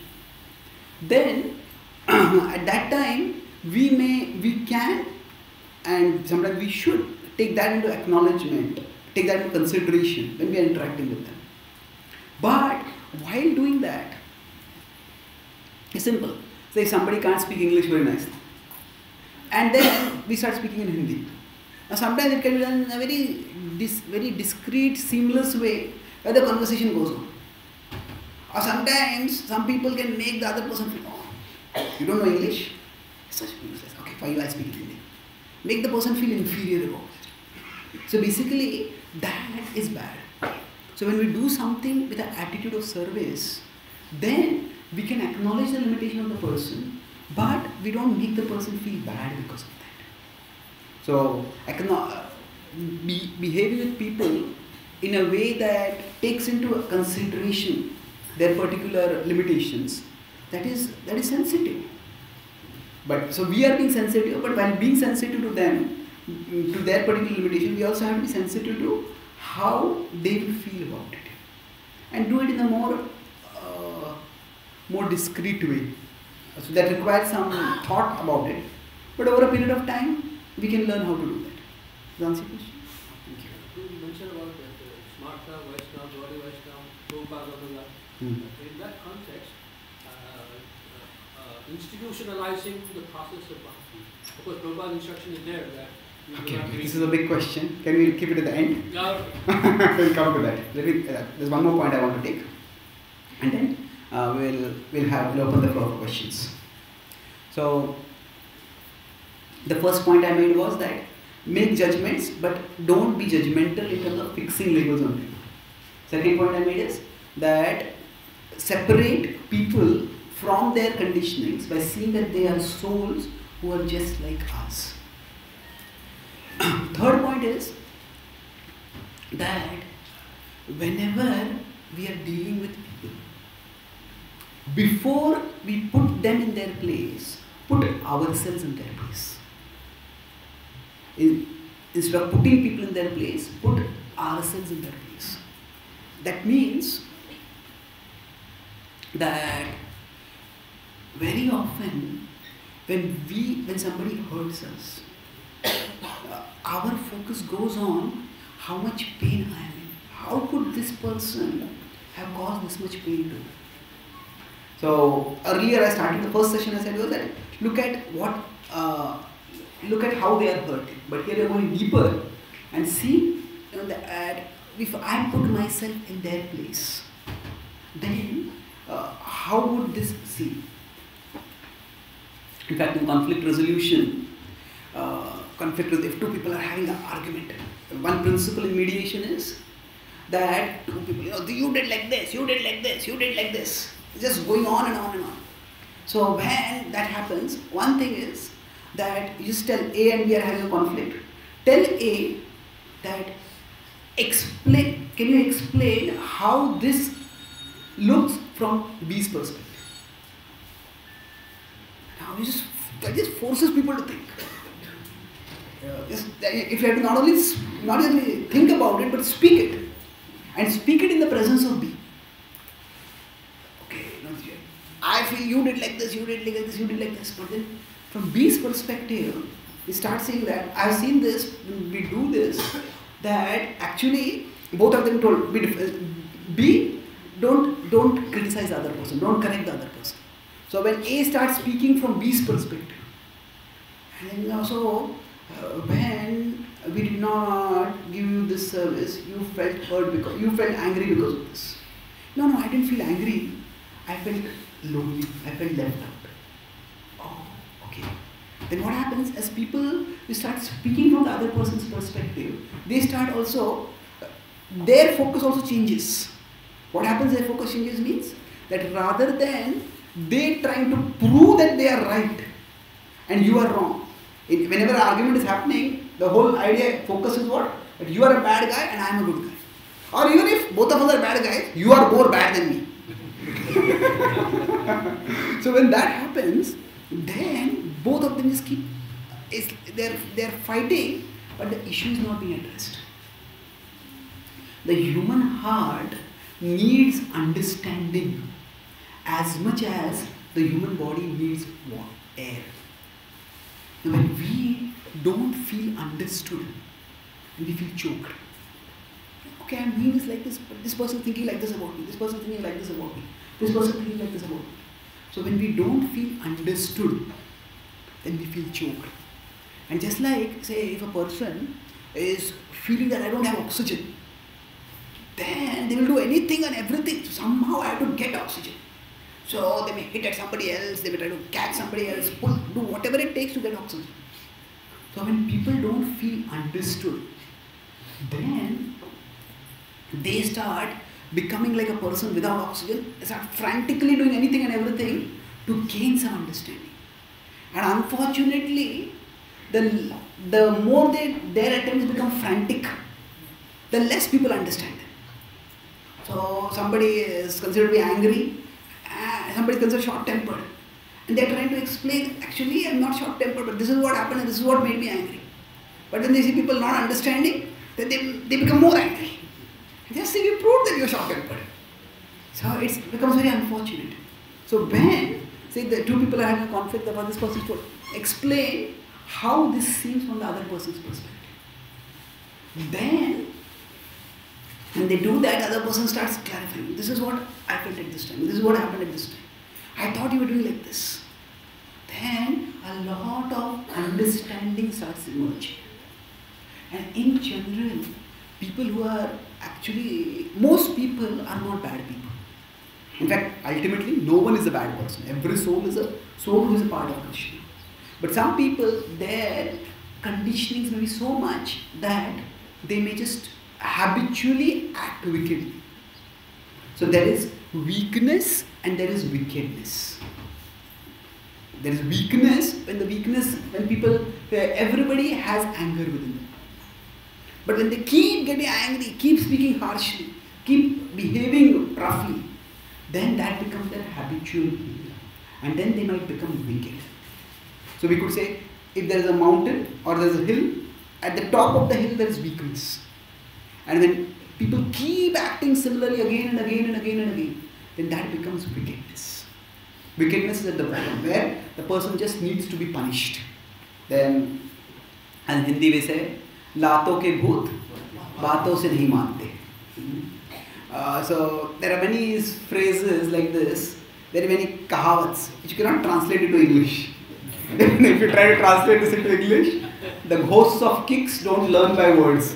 then at that time we may, we can, and sometimes we should take that into acknowledgement, take that into consideration when we are interacting with them. But while doing that, it's simple. Say somebody can't speak English very nicely, and then we start speaking in Hindi. Now sometimes it can be done in a very, dis, very discreet, seamless way where the conversation goes on. Or sometimes some people can make the other person feel, oh, you don't know English? It's such useless. Okay, fine, you are speaking Hindi. Make the person feel inferior about it. So basically, that is bad. So when we do something with an attitude of service, then we can acknowledge the limitation of the person, but we don't make the person feel bad because of that. So be, behaving with people in a way that takes into consideration their particular limitations, that is that is sensitive. But so we are being sensitive, but while being sensitive to them, to their particular limitation, we also have to be sensitive to how they will feel about it, and do it in a more uh, more discreet way. So that requires some thought about it, but over a period of time, we can learn how to do that. Does that answer your question? Thank you. You mentioned about that uh, Smarta, Vaishnava, Gauri Vaishnava, Prabhupada. Hmm. In that context, uh, uh, institutionalizing the process of bhakti. Of course, Prabhupada's instruction is there that you okay, do not this is a big question. Can we keep it at the end? Yeah. We'll come to that. Let me, uh, there's one more point I want to take, and then uh, we'll we'll have we'll open the floor for questions. So the first point I made was that make judgments, but don't be judgmental in terms of fixing labels on people. Second point I made is that separate people from their conditionings by seeing that they are souls who are just like us. Third point is that whenever we are dealing with people, before we put them in their place, put ourselves in their place. In, instead of putting people in their place, put ourselves in their place. That means that very often when we when somebody hurts us, uh, our focus goes on how much pain I am in. How could this person have caused this much pain to me? So earlier I started the first session I said was that look at what uh, look at how they are hurting. But here we are going deeper and see, you know, that if I put myself in their place, then uh, how would this seem? In fact, in conflict resolution, uh, conflict if two people are having an argument, one principle in mediation is that two people, you know, you did like this, you did like this, you did like this. It's just going on and on and on. So when that happens, one thing is that you just tell A and B are having a conflict. Tell A that explain, can you explain how this looks from B's perspective? Now you just, that just forces people to think. Uh, just, if you have to not only, not only think about it, but speak it. And speak it in the presence of B. Okay, I feel you did like this, you did like this, you did like this. But then from B's perspective, we start saying that I've seen this, we do this, that actually both of them told B, don't, don't criticize the other person, don't correct the other person. So when A starts speaking from B's perspective, and then also uh, when we did not give you this service, you felt hurt because you felt angry because of this. No, no, I didn't feel angry. I felt lonely. I felt left out. Oh, okay. Then what happens as people, we start speaking from the other person's perspective, they start also their focus also changes. What happens their focus changes means that rather than they trying to prove that they are right and you are wrong, it, whenever an argument is happening, the whole idea focus is what? That you are a bad guy and I am a good guy. Or even if both of us are bad guys, you are more bad than me. So when that happens, then both of them just keep, is they're, they're fighting, but the issue is not being addressed. The human heart needs understanding as much as the human body needs air. Now when we don't feel understood and we feel choked, okay, I'm doing this like this, but this person thinking like this about me, this person thinking like this about me, this person thinking like this about me. So when we don't feel understood, then we feel choked. And just like, say, if a person is feeling that I don't have oxygen, then they will do anything and everything. So somehow I have to get oxygen. So they may hit at somebody else, they may try to catch somebody else, pull, do whatever it takes to get oxygen. So when people don't feel understood, then they start becoming like a person without oxygen. They start frantically doing anything and everything to gain some understanding. And unfortunately, the, the more they, their attempts become frantic, the less people understand them. So somebody is considered to be angry, and somebody is considered short-tempered. And they are trying to explain, actually I am not short-tempered, but this is what happened and this is what made me angry. But when they see people not understanding, then they, they become more angry. Just say, we proved that you are short-tempered. So it becomes very unfortunate. So when, say, the two people are having a conflict about this person's told, explain how this seems from the other person's perspective. Then, when they do that, the other person starts clarifying. This is what I felt at this time. This is what happened at this time. I thought you were doing like this. Then, a lot of understanding starts emerging. And in general, people who are actually, most people are not bad people. In fact, ultimately, no one is a bad person. Every soul is a soul who is a part of Krishna. But some people, their conditionings may be so much that they may just habitually act wickedly. So there is weakness and there is wickedness. There is weakness, when the weakness, when people, everybody has anger within them. But when they keep getting angry, keep speaking harshly, keep behaving roughly, then that becomes their habitual behavior. And then they might become wicked. So we could say, if there is a mountain or there is a hill, at the top of the hill there is weakness. And when people keep acting similarly again and again and again and again, then that becomes wickedness. Wickedness is at the bottom, where the person just needs to be punished. Then, and in Hindi we say, Lato ke bhoot, baaton se nahi mante. Uh, so there are many phrases like this. There are many kahawats which you cannot translate into English. If you try to translate this into English, the ghosts of kicks don't learn by words.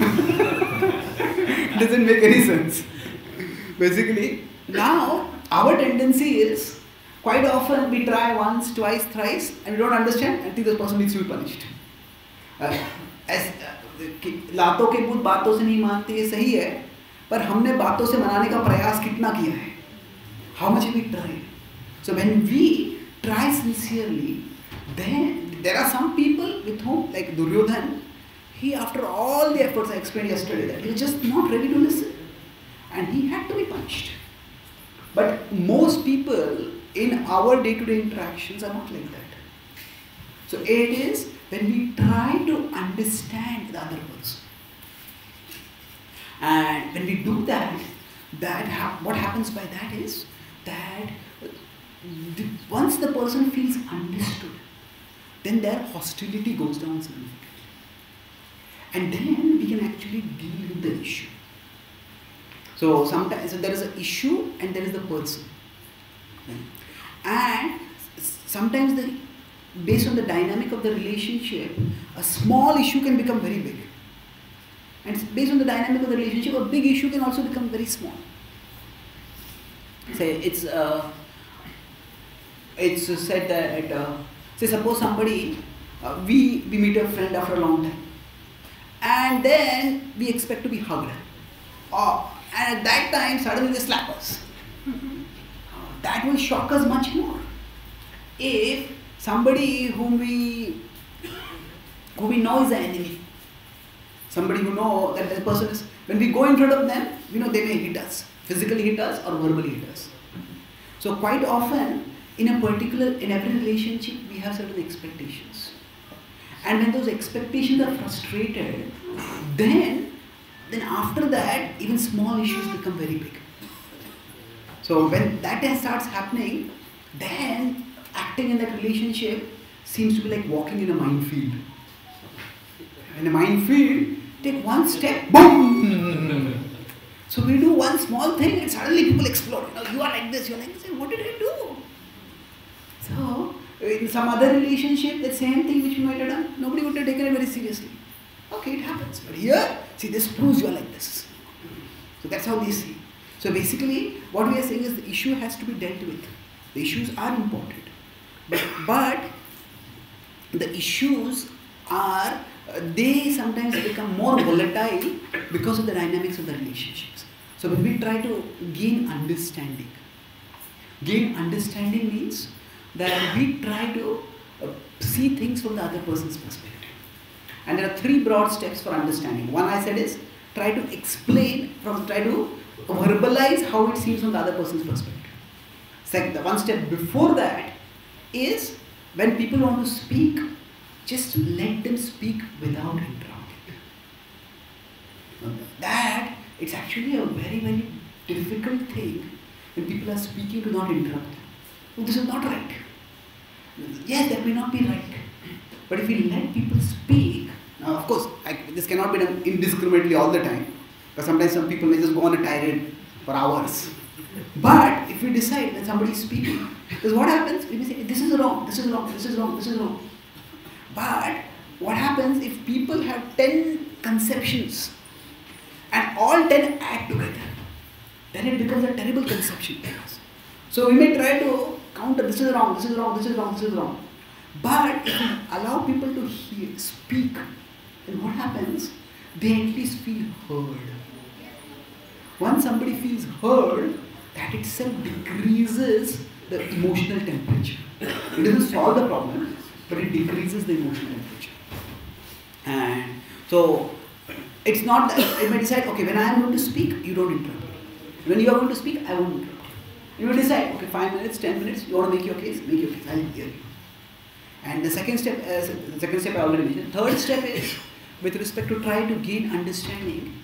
It doesn't make any sense. Basically, now our tendency is quite often we try once, twice, thrice, and we don't understand and think this person needs to be punished. Uh, as लातों के भूत बातों से नहीं मानते, ये सही है, पर हमने बातों से मनाने का प्रयास कितना किया है? How much have we tried? So when we try sincerely, then there are some people with whom, like Duryodhan, he, after all the efforts I explained yesterday, that he was just not ready to listen, and he had to be punished. But most people in our day-to-day interactions are not like that. So it is when we try to understand the other person, and when we do that, that ha what happens by that is that the, once the person feels understood, then their hostility goes down significantly, and then we can actually deal with the issue. So sometimes so there is an issue and there is the person, and sometimes the based on the dynamic of the relationship, a small issue can become very big, and based on the dynamic of the relationship, a big issue can also become very small. Say it's uh, it's said that uh, say suppose somebody uh, we we meet a friend after a long time, and then we expect to be hugged. Oh, and at that time, suddenly they slap us. That will shock us much more. If somebody whom we, who we know is the enemy, somebody who know that the person is, when we go in front of them, we know they may hit us, physically hit us or verbally hit us. So quite often, in a particular, in every relationship, we have certain expectations. And when those expectations are frustrated, then, then after that, even small issues become very big. So when that starts happening, then acting in that relationship seems to be like walking in a minefield. In a minefield, take one step, boom! So we do one small thing and suddenly people explode. You know, you are like this, you are like this. What did I do? So, in some other relationship, the same thing which you might have done, nobody would have taken it very seriously. Okay, it happens. But here, see, this proves you are like this. So that's how they see. So basically, what we are saying is the issue has to be dealt with. The issues are important. But, but the issues are, uh, they sometimes become more volatile because of the dynamics of the relationships. So when we try to gain understanding, gain understanding means that we try to uh, see things from the other person's perspective. And there are three broad steps for understanding. One I said is try to explain, from try to verbalize how it seems from the other person's perspective. Second, the one step before that is when people want to speak, just let them speak without interrupting. That, it's actually a very, very difficult thing when people are speaking to not interrupt them. Oh, this is not right. Yes, that may not be right. But if we let people speak, now of course, I, this cannot be done indiscriminately all the time. Because sometimes some people may just go on a tirade for hours. But if we decide when somebody is speaking, because what happens, we may say, this is wrong, this is wrong, this is wrong, this is wrong. But what happens if people have ten conceptions and all ten add together, then it becomes a terrible conception. So we may try to counter, this is wrong, this is wrong, this is wrong, this is wrong. But if we allow people to hear, speak, then what happens? They at least feel heard. Once somebody feels heard, that itself decreases the emotional temperature. It doesn't solve the problem, but it decreases the emotional temperature. And so, it's not that you may decide, okay, when I am going to speak, you don't interrupt. When you are going to speak, I won't interrupt. You will decide, okay, five minutes, ten minutes, you want to make your case, make your case, I will hear you. And the second step, uh, the second step I already mentioned. Third step is, with respect to try to gain understanding,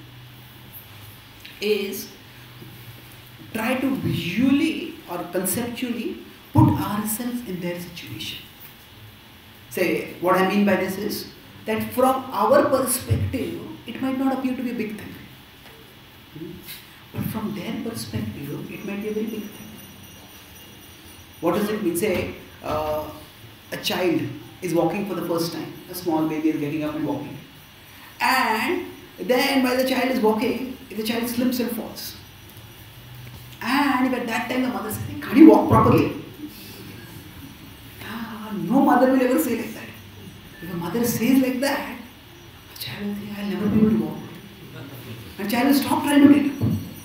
is try to visually or conceptually put ourselves in their situation. Say, what I mean by this is, that from our perspective, it might not appear to be a big thing. But from their perspective, it might be a very big thing. What does it mean? Say, uh, a child is walking for the first time. A small baby is getting up and walking. And then while the child is walking, if the child slips and falls. And if at that time the mother says, can't you walk properly? Ah, no mother will ever say like that. If a mother says like that, the child will think, I'll never be able to walk. And the child will stop trying to get up.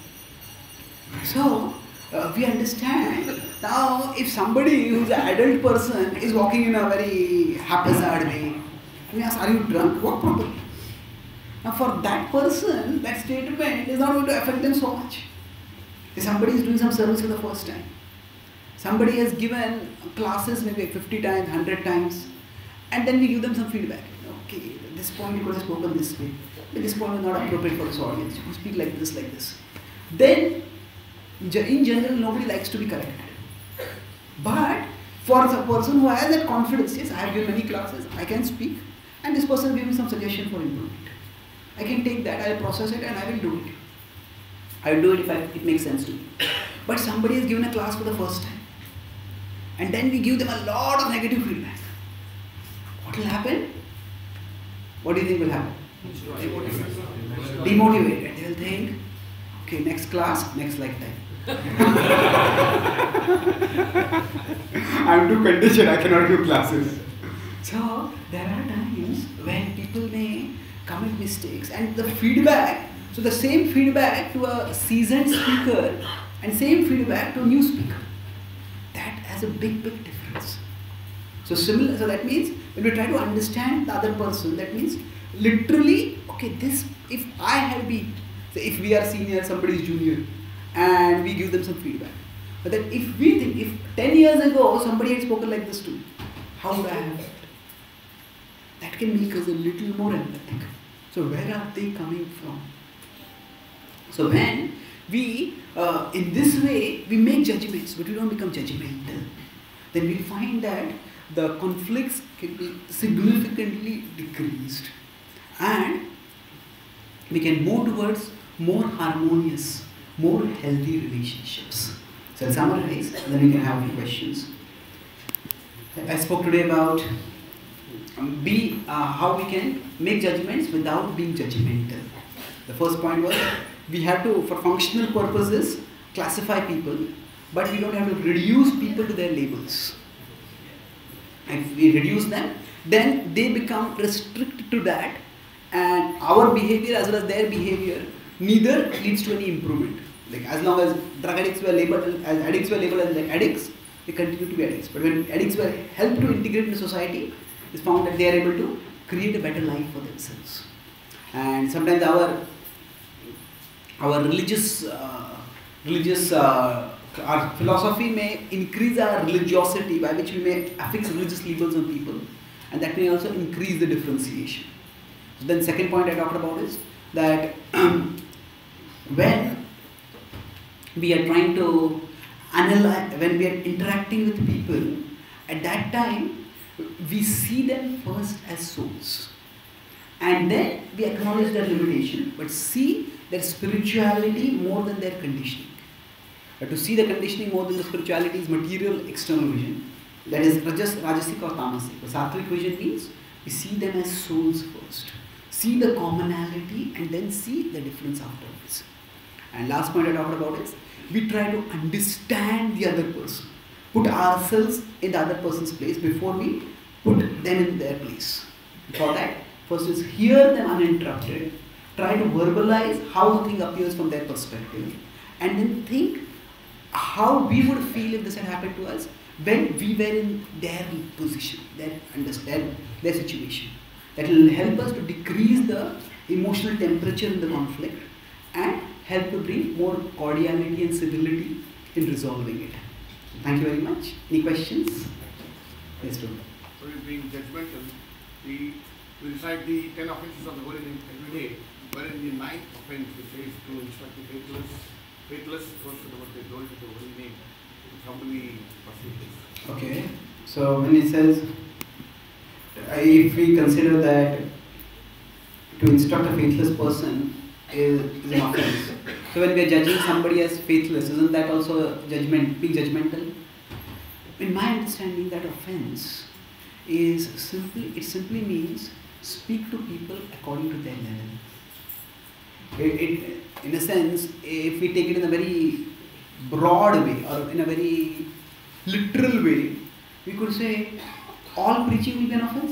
So, uh, we understand now if somebody who is an adult person is walking in a very haphazard way, we ask, are you drunk? Walk properly. Now for that person, that statement is not going to affect them so much. If somebody is doing some service for the first time, somebody has given classes maybe fifty times, one hundred times, and then we give them some feedback. Okay, at this point you could have spoken this way. At this point is not appropriate for this audience. You speak like this, like this. Then, in general, nobody likes to be corrected. But for a person who has that confidence, yes, I have given many classes, I can speak, and this person gave me some suggestion for improvement. I can take that, I will process it, and I will do it. I will do it if I, it makes sense to me. But somebody has given a class for the first time, and then we give them a lot of negative feedback. What will happen? What do you think will happen? Demotivated. They will think, okay, next class, next lifetime. I'm too conditioned, I cannot give classes. So, there are times when people may commit mistakes, and the feedback, So the same feedback to a seasoned speaker and same feedback to a new speaker. That has a big, big difference. So similar, so that means when we try to understand the other person, that means literally, okay, this, if I had been, say if we are senior, somebody is junior, and we give them some feedback. But then if we think, if ten years ago somebody had spoken like this too, how would I have felt? That can make us a little more empathic. So where are they coming from? So when we, uh, in this way, we make judgments, but we don't become judgmental, then we find that the conflicts can be significantly decreased and we can move towards more harmonious, more healthy relationships. So I'll summarize and then we can have a few questions. I spoke today about um, be, uh, how we can make judgments without being judgmental. The first point was we have to, for functional purposes, classify people, but we don't have to reduce people to their labels. If we reduce them, then they become restricted to that, and our behavior as well as their behavior neither leads to any improvement. Like as long as drug addicts were labeled as addicts were labeled as like addicts, they continue to be addicts. But when addicts were helped to integrate into society, it's found that they are able to create a better life for themselves. And sometimes our our religious uh, religious uh, our philosophy may increase our religiosity, by which we may affix religious labels on people, and that may also increase the differentiation. So then second point I talked about is that when we are trying to analyze, when we are interacting with people, at that time we see them first as souls, and then we acknowledge their limitation, but see their spirituality more than their conditioning. But to see the conditioning more than the spirituality is material external vision, that is rajas, rajasic or tamasic. The sattvic vision means we see them as souls first, see the commonality and then see the difference afterwards. And last point I talked about is we try to understand the other person, put ourselves in the other person's place before we put them in their place. For that, first is hear them uninterrupted, try to verbalize how the thing appears from their perspective, and then think how we would feel if this had happened to us when we were in their position, their understand their situation. That will help us to decrease the emotional temperature in the conflict and help to bring more cordiality and civility in resolving it. Thank you very much. Any questions? Yes, Drew. So in being judgmental, we, we recite the ten offenses of the holy name every day, but in the ninth offense, which says to instruct the faithless, faithless person about the glory to the holy name. How do we perceive this? Okay. So when it says, if we consider that to instruct a faithless person is, is an offense. So when we are judging somebody as faithless, isn't that also a judgment, being judgmental? In my understanding, that offense is simply, it simply means speak to people according to their level. It, it, in a sense, if we take it in a very broad way or in a very literal way, we could say all preaching will be an offense.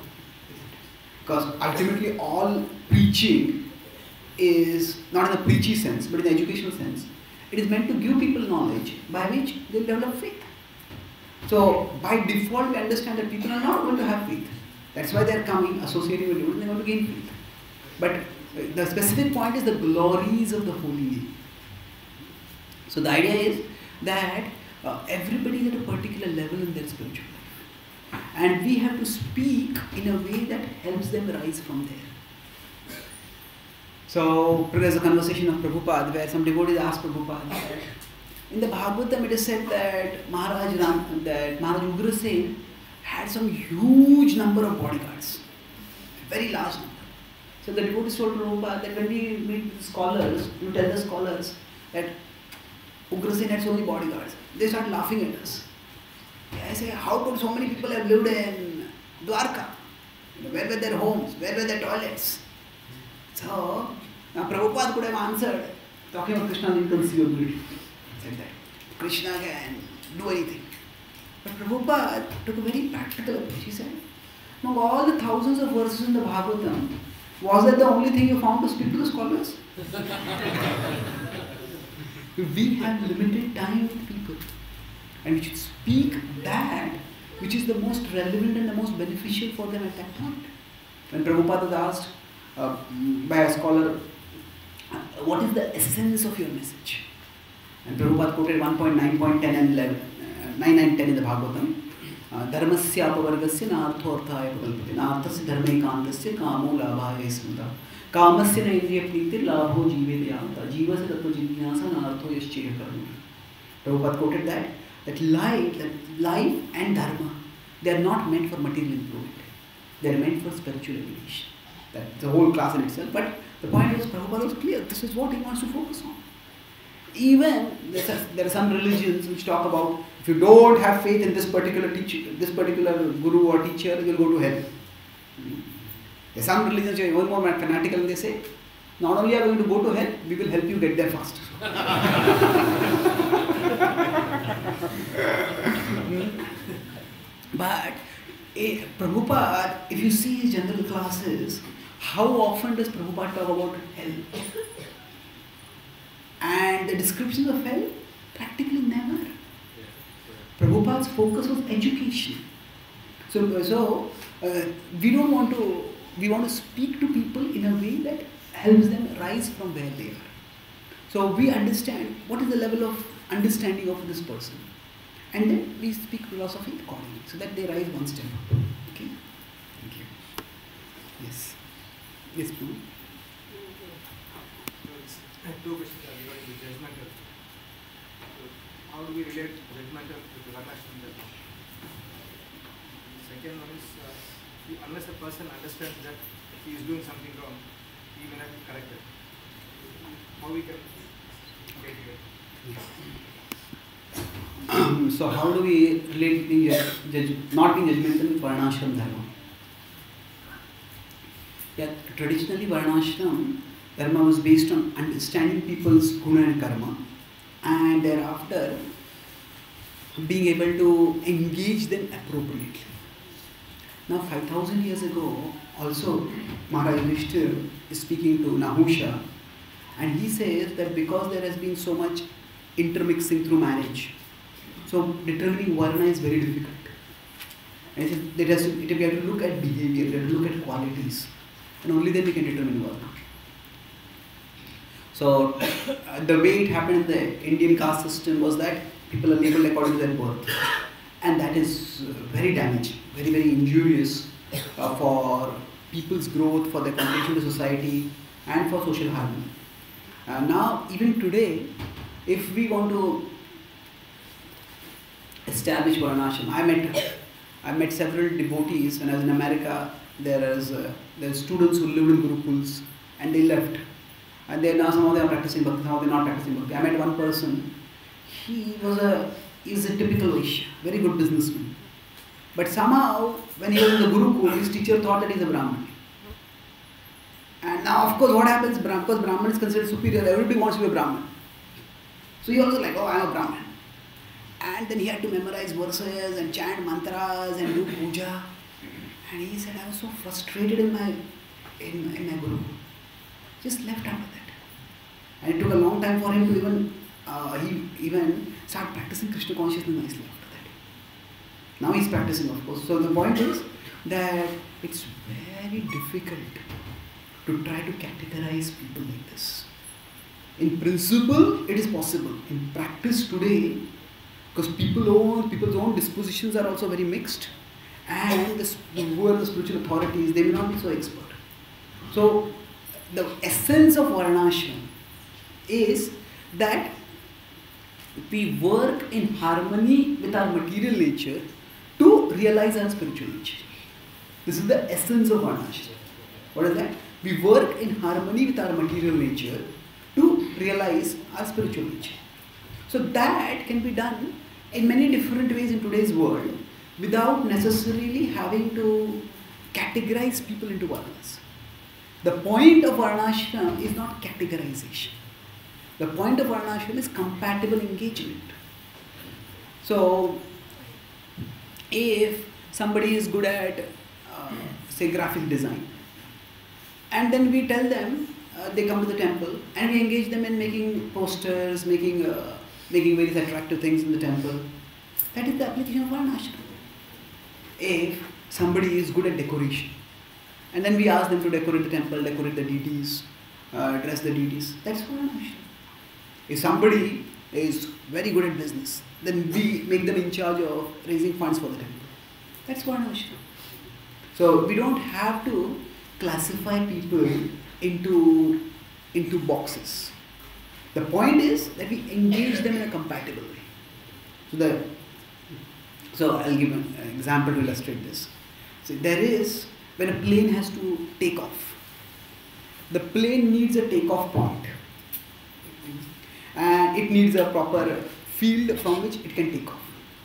Because ultimately all preaching is not in a preachy sense, but in the educational sense. It is meant to give people knowledge by which they will develop faith. So by default we understand that people are not going to have faith. That's why they are coming, associating with you, and they want to gain faith. But the specific point is the glories of the holy name. So the idea is that uh, everybody is at a particular level in their spiritual life. And we have to speak in a way that helps them rise from there. So there's a conversation of Prabhupada where some devotees asked Prabhupada that in the Bhagavatam it is said that Maharaj Ram, that Maharaj Ugrasen had some huge number of bodyguards, very large number. So the devotees told Prabhupada that when we meet scholars, you tell the scholars that Ugrasen had so many bodyguards. They start laughing at us. I say, how could so many people have lived in Dwarka? You know, where were their homes? Where were their toilets? So, now Prabhupada could have answered, talking about Krishna's inconceivability. Said that Krishna can do anything. But Prabhupada took a very practical approach. He said, among all the thousands of verses in the Bhagavatam, Was that the only thing you found to speak to the scholars? We have limited time with people, and we should speak that which is the most relevant and the most beneficial for them at that point. When Prabhupada was asked uh, by a scholar, what is the essence of your message? And Prabhupada quoted one point nine point ten and eleven, uh, nine and ten in the Bhagavatam. Dharmasya apavargasya narthorthaya pakalpate narthasya dharmaikantasya kamo labhaya smudha kamasya na indriya priti labho jive deyanta jivasya tattva jignasa nartho yaschya karma. Prabhupada quoted that that life, that life and dharma, they are not meant for material improvement. They are meant for spiritual elevation. That's the whole class in itself. But the point is, Prabhupada was clear. This is what he wants to focus on. Even there are some religions which talk about if you don't have faith in this particular teacher, this particular guru or teacher, you will go to hell. There are some religions which are even more fanatical and they say, not only are we going to go to hell, we will help you get there faster. But eh, Prabhupada, if you see his general classes, how often does Prabhupada talk about hell? And the descriptions of hell? Practically never. Prabhupada's focus was education. So, so uh, we don't want to, we want to speak to people in a way that helps them rise from where they are. So we understand what is the level of understanding of this person. And then we speak philosophy accordingly, so that they rise one step up. Okay? Thank you. Yes. Yes, please. Two questions are regarding the judgmental. So how do we relate judgmental with the Varnashram judgment? Second one is, uh, unless a person understands that he is doing something wrong, he may not be corrected. How we can get here? Yes. So how do we relate being judge, not being judgmental with Varnashram Dharma? Yeah, traditionally Varnashram Dharma was based on understanding people's guna and karma, and thereafter being able to engage them appropriately. Now five thousand years ago, also Maharaj Yudhishthira is speaking to Nahusha, and he says that because there has been so much intermixing through marriage, so determining Varna is very difficult. And he says that has to, we have to look at behavior, we have to look at qualities, and only then we can determine Varna. So uh, the way it happened in the Indian caste system was that people are labeled according to their birth, and that is uh, very damaging, very very injurious uh, for people's growth, for their contribution to society, and for social harmony. Uh, now even today, if we want to establish Varnashram, I met I met several devotees when I was in America. There is uh, there are students who lived in Gurukuls and they left. And they now some of them are practicing bhakti, some of them are not practicing bhakti. I met one person, he was a he was a typical Vaishya, very good businessman. But somehow, when he was in the Gurukul, his teacher thought that he is a Brahmin. And now, of course, what happens? Because Brahman is considered superior, everybody wants to be a Brahmin. So he also like, oh, I am a Brahmin. And then he had to memorize verses and chant mantras and do puja. And he said, I was so frustrated in my in, in my Gurukul. Just left after that. And it took a long time for him to even uh, he even start practicing Krishna consciousness nicely after that. Now he's practicing, of course. So the point is that it's very difficult to try to categorize people like this. In principle, it is possible. In practice today, because people own, people's own dispositions are also very mixed, and the, who are the spiritual authorities, they may not be so expert. So the essence of Varnashram is that we work in harmony with our material nature to realize our spiritual nature. This is the essence of Varnashram. What is that? We work in harmony with our material nature to realize our spiritual nature. So that can be done in many different ways in today's world without necessarily having to categorize people into varnas. The point of Varnashram is not categorization. The point of Varnashram is compatible engagement. So, if somebody is good at, uh, say, graphic design, And then we tell them, uh, they come to the temple, and we engage them in making posters, making uh, making various attractive things in the temple. That is the application of varnashram. If somebody is good at decoration, and then we ask them to decorate the temple, decorate the deities, uh, dress the deities, that's varnashram. If somebody is very good at business, then we make them in charge of raising funds for the temple. That's varnashram. So we don't have to classify people into, into boxes. The point is that we engage them in a compatible way. So, the, so I'll give an example to illustrate this. So there is, when a plane has to take off, the plane needs a takeoff point. And it needs a proper field from which it can take off.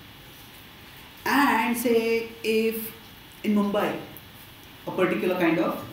And say if in Mumbai a particular kind of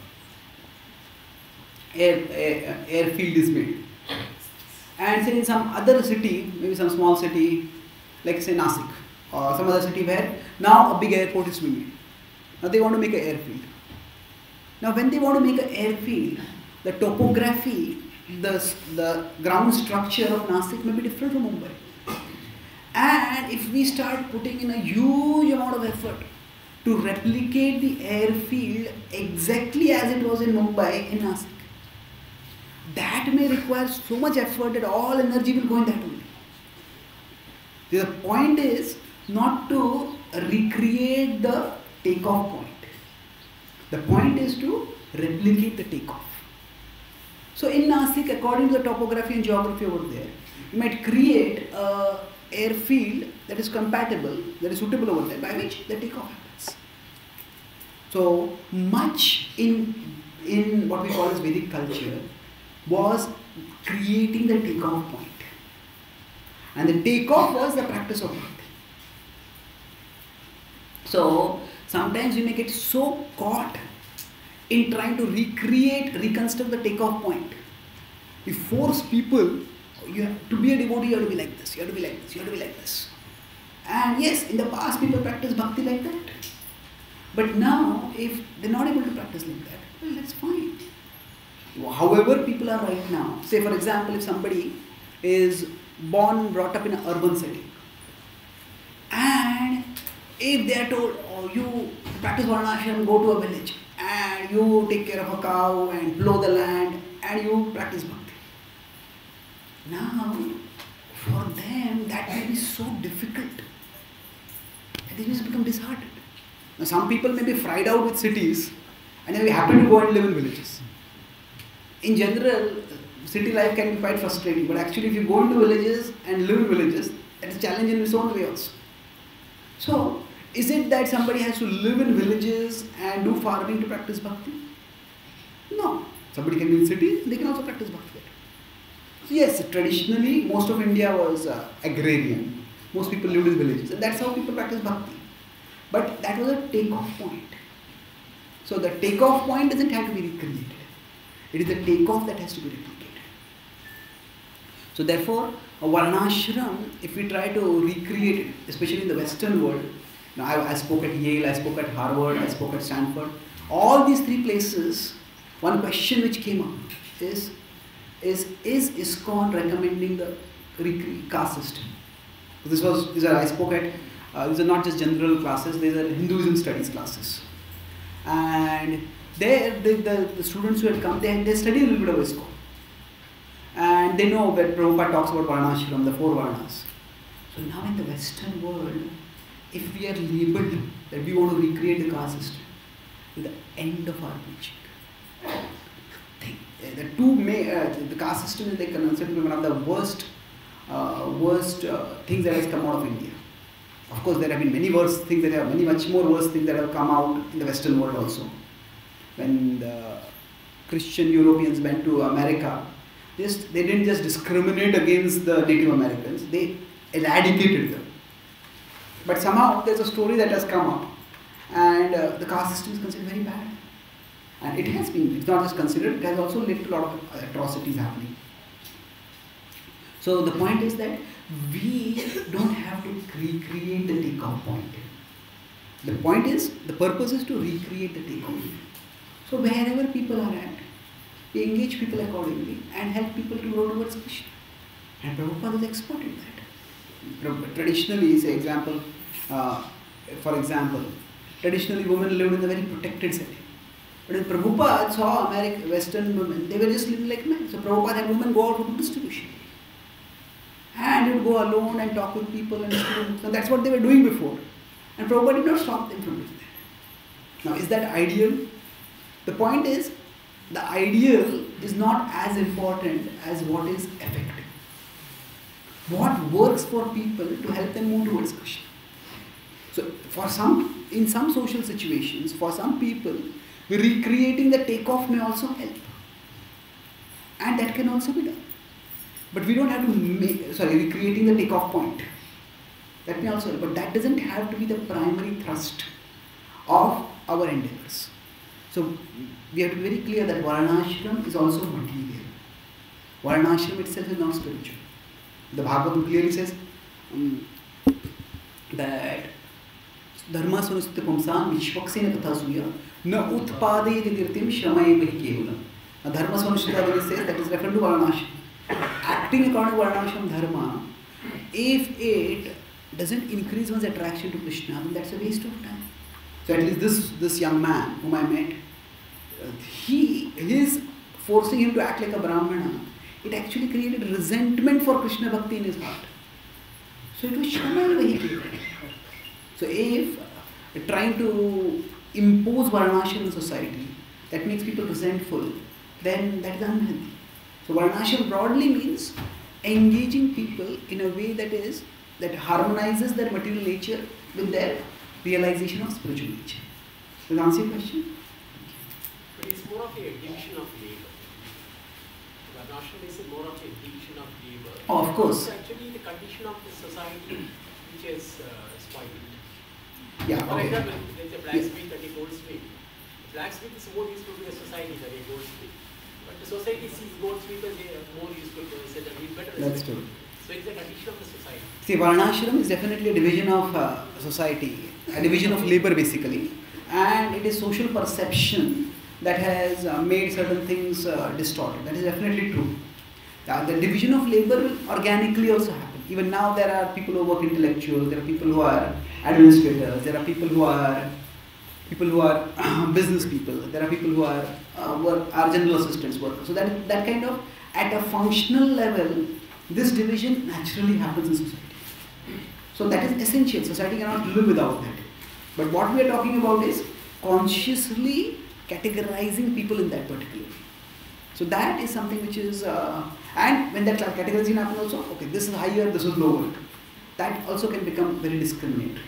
air, air, airfield is made, and say in some other city, maybe some small city like say Nasik or some other city where now a big airport is being made. Now they want to make an airfield. Now when they want to make an airfield, the topography, the, the ground structure of Nasik may be different from Mumbai. And if we start putting in a huge amount of effort to replicate the airfield exactly as it was in Mumbai, in Nasik, that may require so much effort that all energy will go in that only. The point is not to recreate the takeoff point. The point is to replicate the takeoff. So in Nasik, according to the topography and geography over there, you might create an airfield that is compatible, that is suitable over there, by which the takeoff happens. So much in, in what we call as Vedic culture was creating the takeoff point. And the takeoff was the practice of bhakti. So sometimes we may get so caught in trying to recreate, reconstruct the takeoff point. We force people, you have to be a devotee, you have to be like this, you have to be like this, you have to be like this. And yes, in the past people practiced bhakti like that. But now, if they're not able to practice like that, well, that's fine. However people are right now, say for example, if somebody is born, brought up in an urban setting, and if they are told, oh, you practice varnashram, go to a village, and you take care of a cow and plow the land, and you practice bhakti. Now, for them, that may be so difficult that they just become disheartened. Now, some people may be fried out with cities, and then we happen to go and live in villages. In general, city life can be quite frustrating, but actually if you go into villages and live in villages, that is challenging in its own way also. So, is it that somebody has to live in villages and do farming to practice bhakti? No. Somebody can be in cities, they can also practice bhakti. So yes, traditionally most of India was uh, agrarian. Most people lived in villages, and that's how people practice bhakti. But that was a takeoff point. So the takeoff point doesn't have to be recreated. It is the takeoff that has to be replicated. So therefore, a varnashram, if we try to recreate it, especially in the Western world, now I, I spoke at Yale, I spoke at Harvard, I spoke at Stanford, all these three places, one question which came up is, is, is ISKCON recommending the caste system? This was, these are, I spoke at, uh, these are not just general classes, these are Hinduism studies classes. And there, the, the, the students who had come, they, they studied a little bit of ISKCON. And they know that Prabhupada talks about varnashram, the four varnas. So now in the Western world, if we are labeled that we want to recreate the caste system, to the end of our preaching. The two may, uh, the caste system is like considered to be one of the worst, uh, worst uh, things that has come out of India. Of course, there have been many worse things that have, many much more worse things that have come out in the Western world also. When the Christian Europeans went to America, just, they didn't just discriminate against the Native Americans, they eradicated them. But somehow there's a story that has come up, and uh, the caste system is considered very bad. And it has been, it's not just considered, it has also led to a lot of atrocities happening. So the point is that we don't have to recreate the takeoff point. The point is, the purpose is to recreate the takeoff. So wherever people are at, we engage people accordingly and help people to grow towards Krishna. And Prabhupada is expert in that. Traditionally, say example, uh, for example, traditionally women lived in a very protected setting. But when Prabhupada saw American, Western women, they were just living like men. So Prabhupada had women go out for distribution. And he would go alone and talk with people and students. So that's what they were doing before. And Prabhupada did not stop them from doing that. Now, is that ideal? The point is, the ideal is not as important as what is effective. What works for people to help them move towards Krishna. So, for some, in some social situations, for some people, recreating the takeoff may also help. And that can also be done. But we don't have to make, sorry, recreating the takeoff point. That may also help. But that doesn't have to be the primary thrust of our endeavors. So, we have to be very clear that Varnashram is also material. Varnashram itself is not spiritual. The Bhagavatam clearly says um, that Dharma sunustha pumsam vishwaksena katha suya na utpade jadirtim shramaya vahi kevalam. Now Dharma sunustha says that is referred to Varnashram. Acting according to Varnashram Dharma, if it doesn't increase one's attraction to Krishna, then that's a waste of time. So at least this, this young man whom I met, uh, he his forcing him to act like a Brahmana, it actually created resentment for Krishna Bhakti in his heart. So it was Shramaya Vahi. So if uh, trying to impose Varnashram in society, that makes people resentful, then that is unhealthy. So Varnashram broadly means engaging people in a way that is, that harmonizes their material nature with their realization of spiritual nature. Does that answer your question? But it's more of a division of labor. Varnashram is more of a division of labor. Oh, of course. It's actually the condition of the society which is uh, spoiled. Yeah, For okay. example, there's a blacksmith and a goldsmith. The blacksmith is more useful to the society than a goldsmith. But the society sees goldsmith as a more useful person and he's better. That's true. So it's a condition of the society. See, Varnashram is definitely a division of uh, society, a division of labor basically, and it is social perception that has uh, made certain things uh, distorted. That is definitely true. Uh, the division of labor will organically also happen. Even now there are people who work intellectuals, there are people who are administrators, there are people who are people who are business people, there are people who are uh, work, are general assistants workers. So that that kind of, at a functional level, this division naturally happens in society. So that is essential. Society cannot live without that. But what we are talking about is consciously categorizing people in that particular way. So that is something which is, uh, and when that categorization happens also, okay, this is higher, this is lower. That also can become very discriminatory.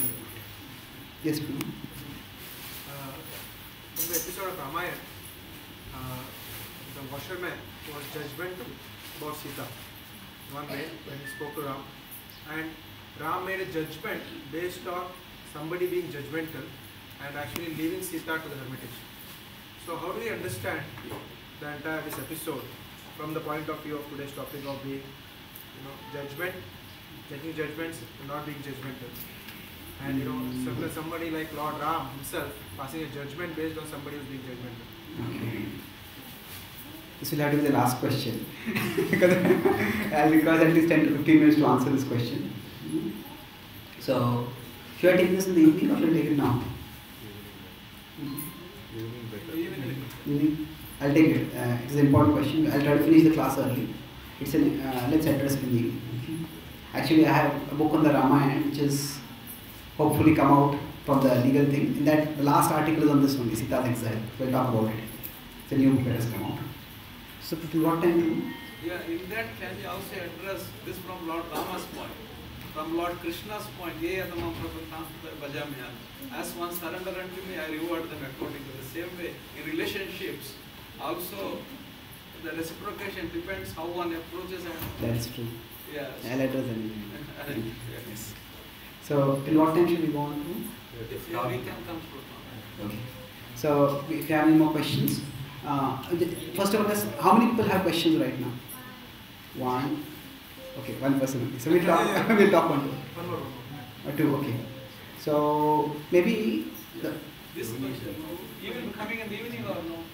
Yes, please. Uh, in the episode of Ramayana, uh, the washerman was judgmental about Sita. One day when he spoke to Ram, and Ram made a judgment based on somebody being judgmental and actually leaving Sita to the hermitage. So how do we understand the entire this episode from the point of view of today's topic of being, you know, judgment, taking judgments and not being judgmental? And you know, somebody like Lord Ram himself passing a judgment based on somebody who's being judgmental. Okay. This will have to be the last question. because I'll require at least ten to fifteen minutes to answer this question. So, should I take this in the evening or should I take it now? Evening. I'll take it. Uh, it's an important question. I'll try to finish the class early. It's an, uh, let's address it in the evening. Actually, I have a book on the Ramayana which is hopefully come out from the legal thing. In that, the last article is on this one, Sita's exile. So I'll talk about it. It's a new book that has come out. So, to what time? Yeah, in that, can you also address this from Lord Rama's point? From Lord Krishna's point, Ye Adamam Prabhatam Bhajamya. As one surrender unto me, I reward them according to the same way. In relationships, also the reciprocation depends how one approaches and. That's true. Yes. I'll address that. Yes. So, till what time should we go on to? If you we can come to. Okay. So, if you have any more questions, uh, first of all, how many people have questions right now? One. Okay, one person only. So we'll talk. we'll talk one, two. One more, one more. Or two. Okay. So maybe the This question, even coming in the evening or no?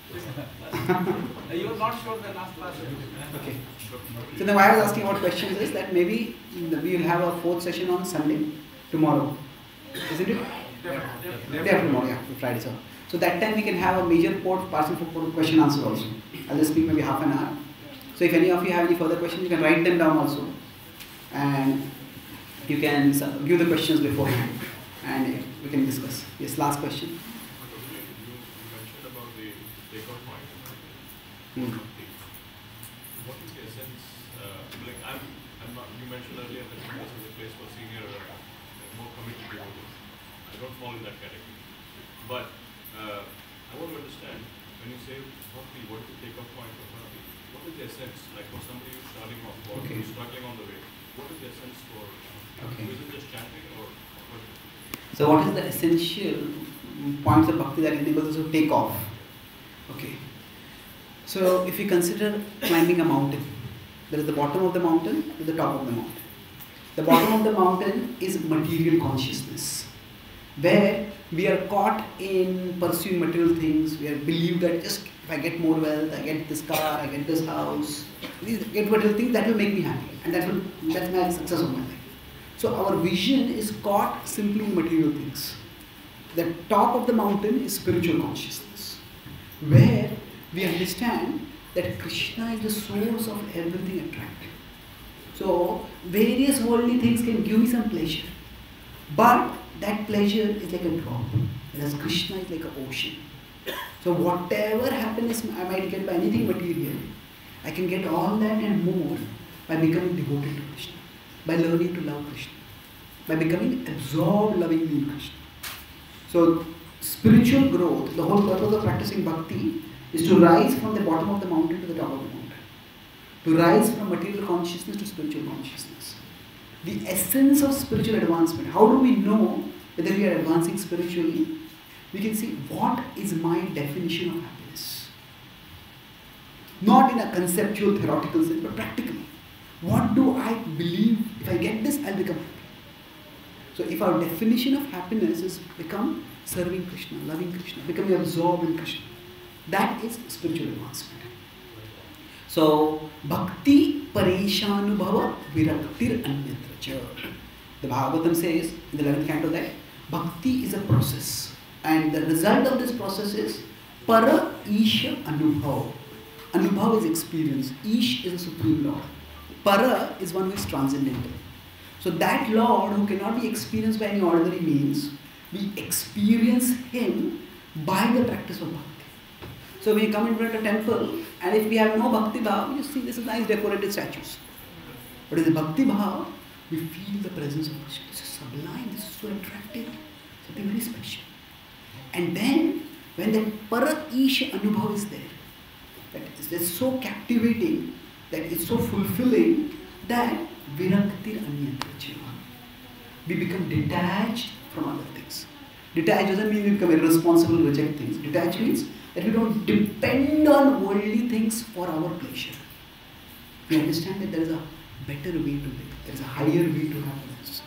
You are not sure then ask last. Okay. So now I was asking about questions is that maybe we will have a fourth session on Sunday, tomorrow. Isn't it? Definitely. Day after tomorrow, yeah, Friday. So, so that time we can have a major port, partial port question answer also. I'll just speak maybe half an hour. So if any of you have any further questions, you can write them down also. And you can give the questions beforehand. And we can discuss. Yes, last question. You mentioned about the takeoff point. Hmm. What is the essence? Uh, like I'm, I'm not, you mentioned earlier that this is a place for senior, uh, more committed devotees. I don't fall in that category. But uh, I want to understand when you say bhakti, what is the takeoff point of bhakti? What is the essence? Like for somebody who's starting off or Okay. who's struggling on the way, what is the essence for? Okay. Is it just chanting or what? So what is the essential points of bhakti that enables us to take off? Okay. So if you consider climbing a mountain, there is the bottom of the mountain to the top of the mountain. The bottom of the mountain is material consciousness, where we are caught in pursuing material things. We are believe that just if I get more wealth, I get this car, I get this house, these get material things, that will make me happy, and that will that's my success of my life. So our vision is caught simply in material things. The top of the mountain is spiritual consciousness, where we understand that Krishna is the source of everything attractive. So various worldly things can give me some pleasure, but that pleasure is like a drop, whereas Krishna is like an ocean. So whatever happiness I might get by anything material, I can get all that and more by becoming devoted to Krishna, by learning to love Krishna, by becoming absorbed lovingly in Krishna. So spiritual growth, the whole purpose of practicing bhakti is to rise from the bottom of the mountain to the top of the mountain. To rise from material consciousness to spiritual consciousness. The essence of spiritual advancement. How do we know whether we are advancing spiritually? We can see what is my definition of happiness. Not in a conceptual, theoretical sense, but practically. What do I believe? If I get this, I'll become happy. So if our definition of happiness is become serving Krishna, loving Krishna, becoming absorbed in Krishna, that is spiritual advancement. So, bhakti pareshanubhava viraktir anyatra cha. The Bhagavatam says in the eleventh canto that bhakti is a process, and the result of this process is para isha anubhav. Anubhav is experience. Ish is a supreme Lord. Para is one who is transcendental. So that Lord who cannot be experienced by any ordinary means, we experience Him by the practice of bhakti. So when you come into a temple, and if we have no bhakti bhav, you see this is nice decorated statues. But in the bhakti bhav, we feel the presence of Krishna. This is sublime, this is so attractive, something very special. And then, when that para isha anubhav is there, that is that's so captivating, that it's so fulfilling, that viraktir anyatra cha. We become detached from other things. Detached doesn't mean we become irresponsible, reject things. Detached means that we don't depend on worldly things for our pleasure. We understand that there is a better way to live. There is a higher way to happiness.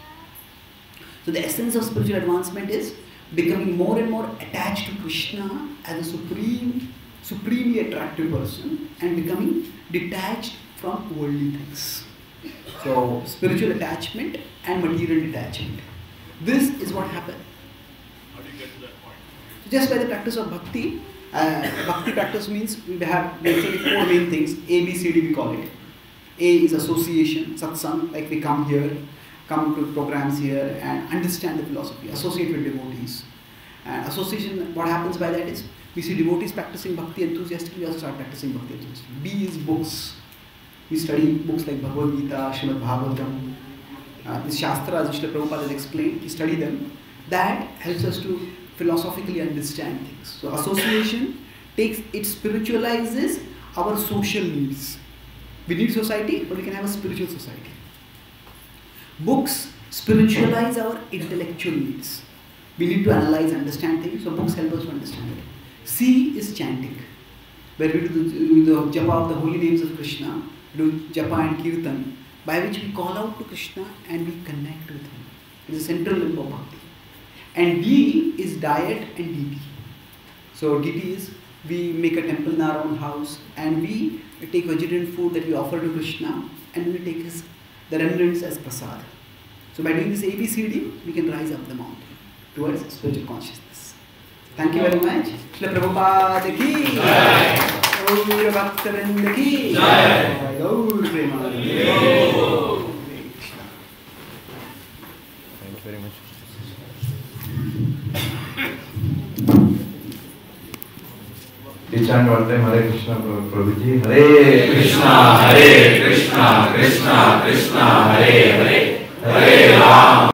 So the essence of spiritual advancement is becoming more and more attached to Krishna as a supreme, supremely attractive person, and becoming detached from worldly things. So spiritual attachment and material detachment. This is what happened. How do you get to that point? So just by the practice of bhakti, uh, bhakti practice means we have basically four main things. A, B, C, D we call it. A is association, satsang, like we come here, come to programs here and understand the philosophy, associate with devotees. And association, what happens by that is, we see devotees practicing bhakti enthusiastically, we also start practicing bhakti enthusiastically. B is books. We study books like Bhagavad Gita, Srimad Bhagavatam, uh, the Shastras, which Srila Prabhupada has explained, we study them. That helps us to philosophically understand things. So association takes, it spiritualizes our social needs. We need society, but we can have a spiritual society. Books spiritualize our intellectual needs. We need to analyze, understand things, so books help us to understand it. C is chanting, where we do the, do the japa of the holy names of Krishna, do japa and kirtan, by which we call out to Krishna and we connect with Him. It is a central limb of bhakti. And D is diet and D T. So D T is we make a temple in our own house, and we take vegetarian food that we offer to Krishna, and we take his, the remnants as prasad. So by doing this A B C D, we can rise up the mountain towards spiritual consciousness. Thank you very much. Srila Prabhupada ki Jai. Gaur Bhakta-vrinda ki Jai. Gaur Premanand. Thank you very much. You chant all time Hare Krishna, Prabhuji. Hare Krishna, Hare Krishna, Krishna Krishna, Hare Hare, Hare Ram.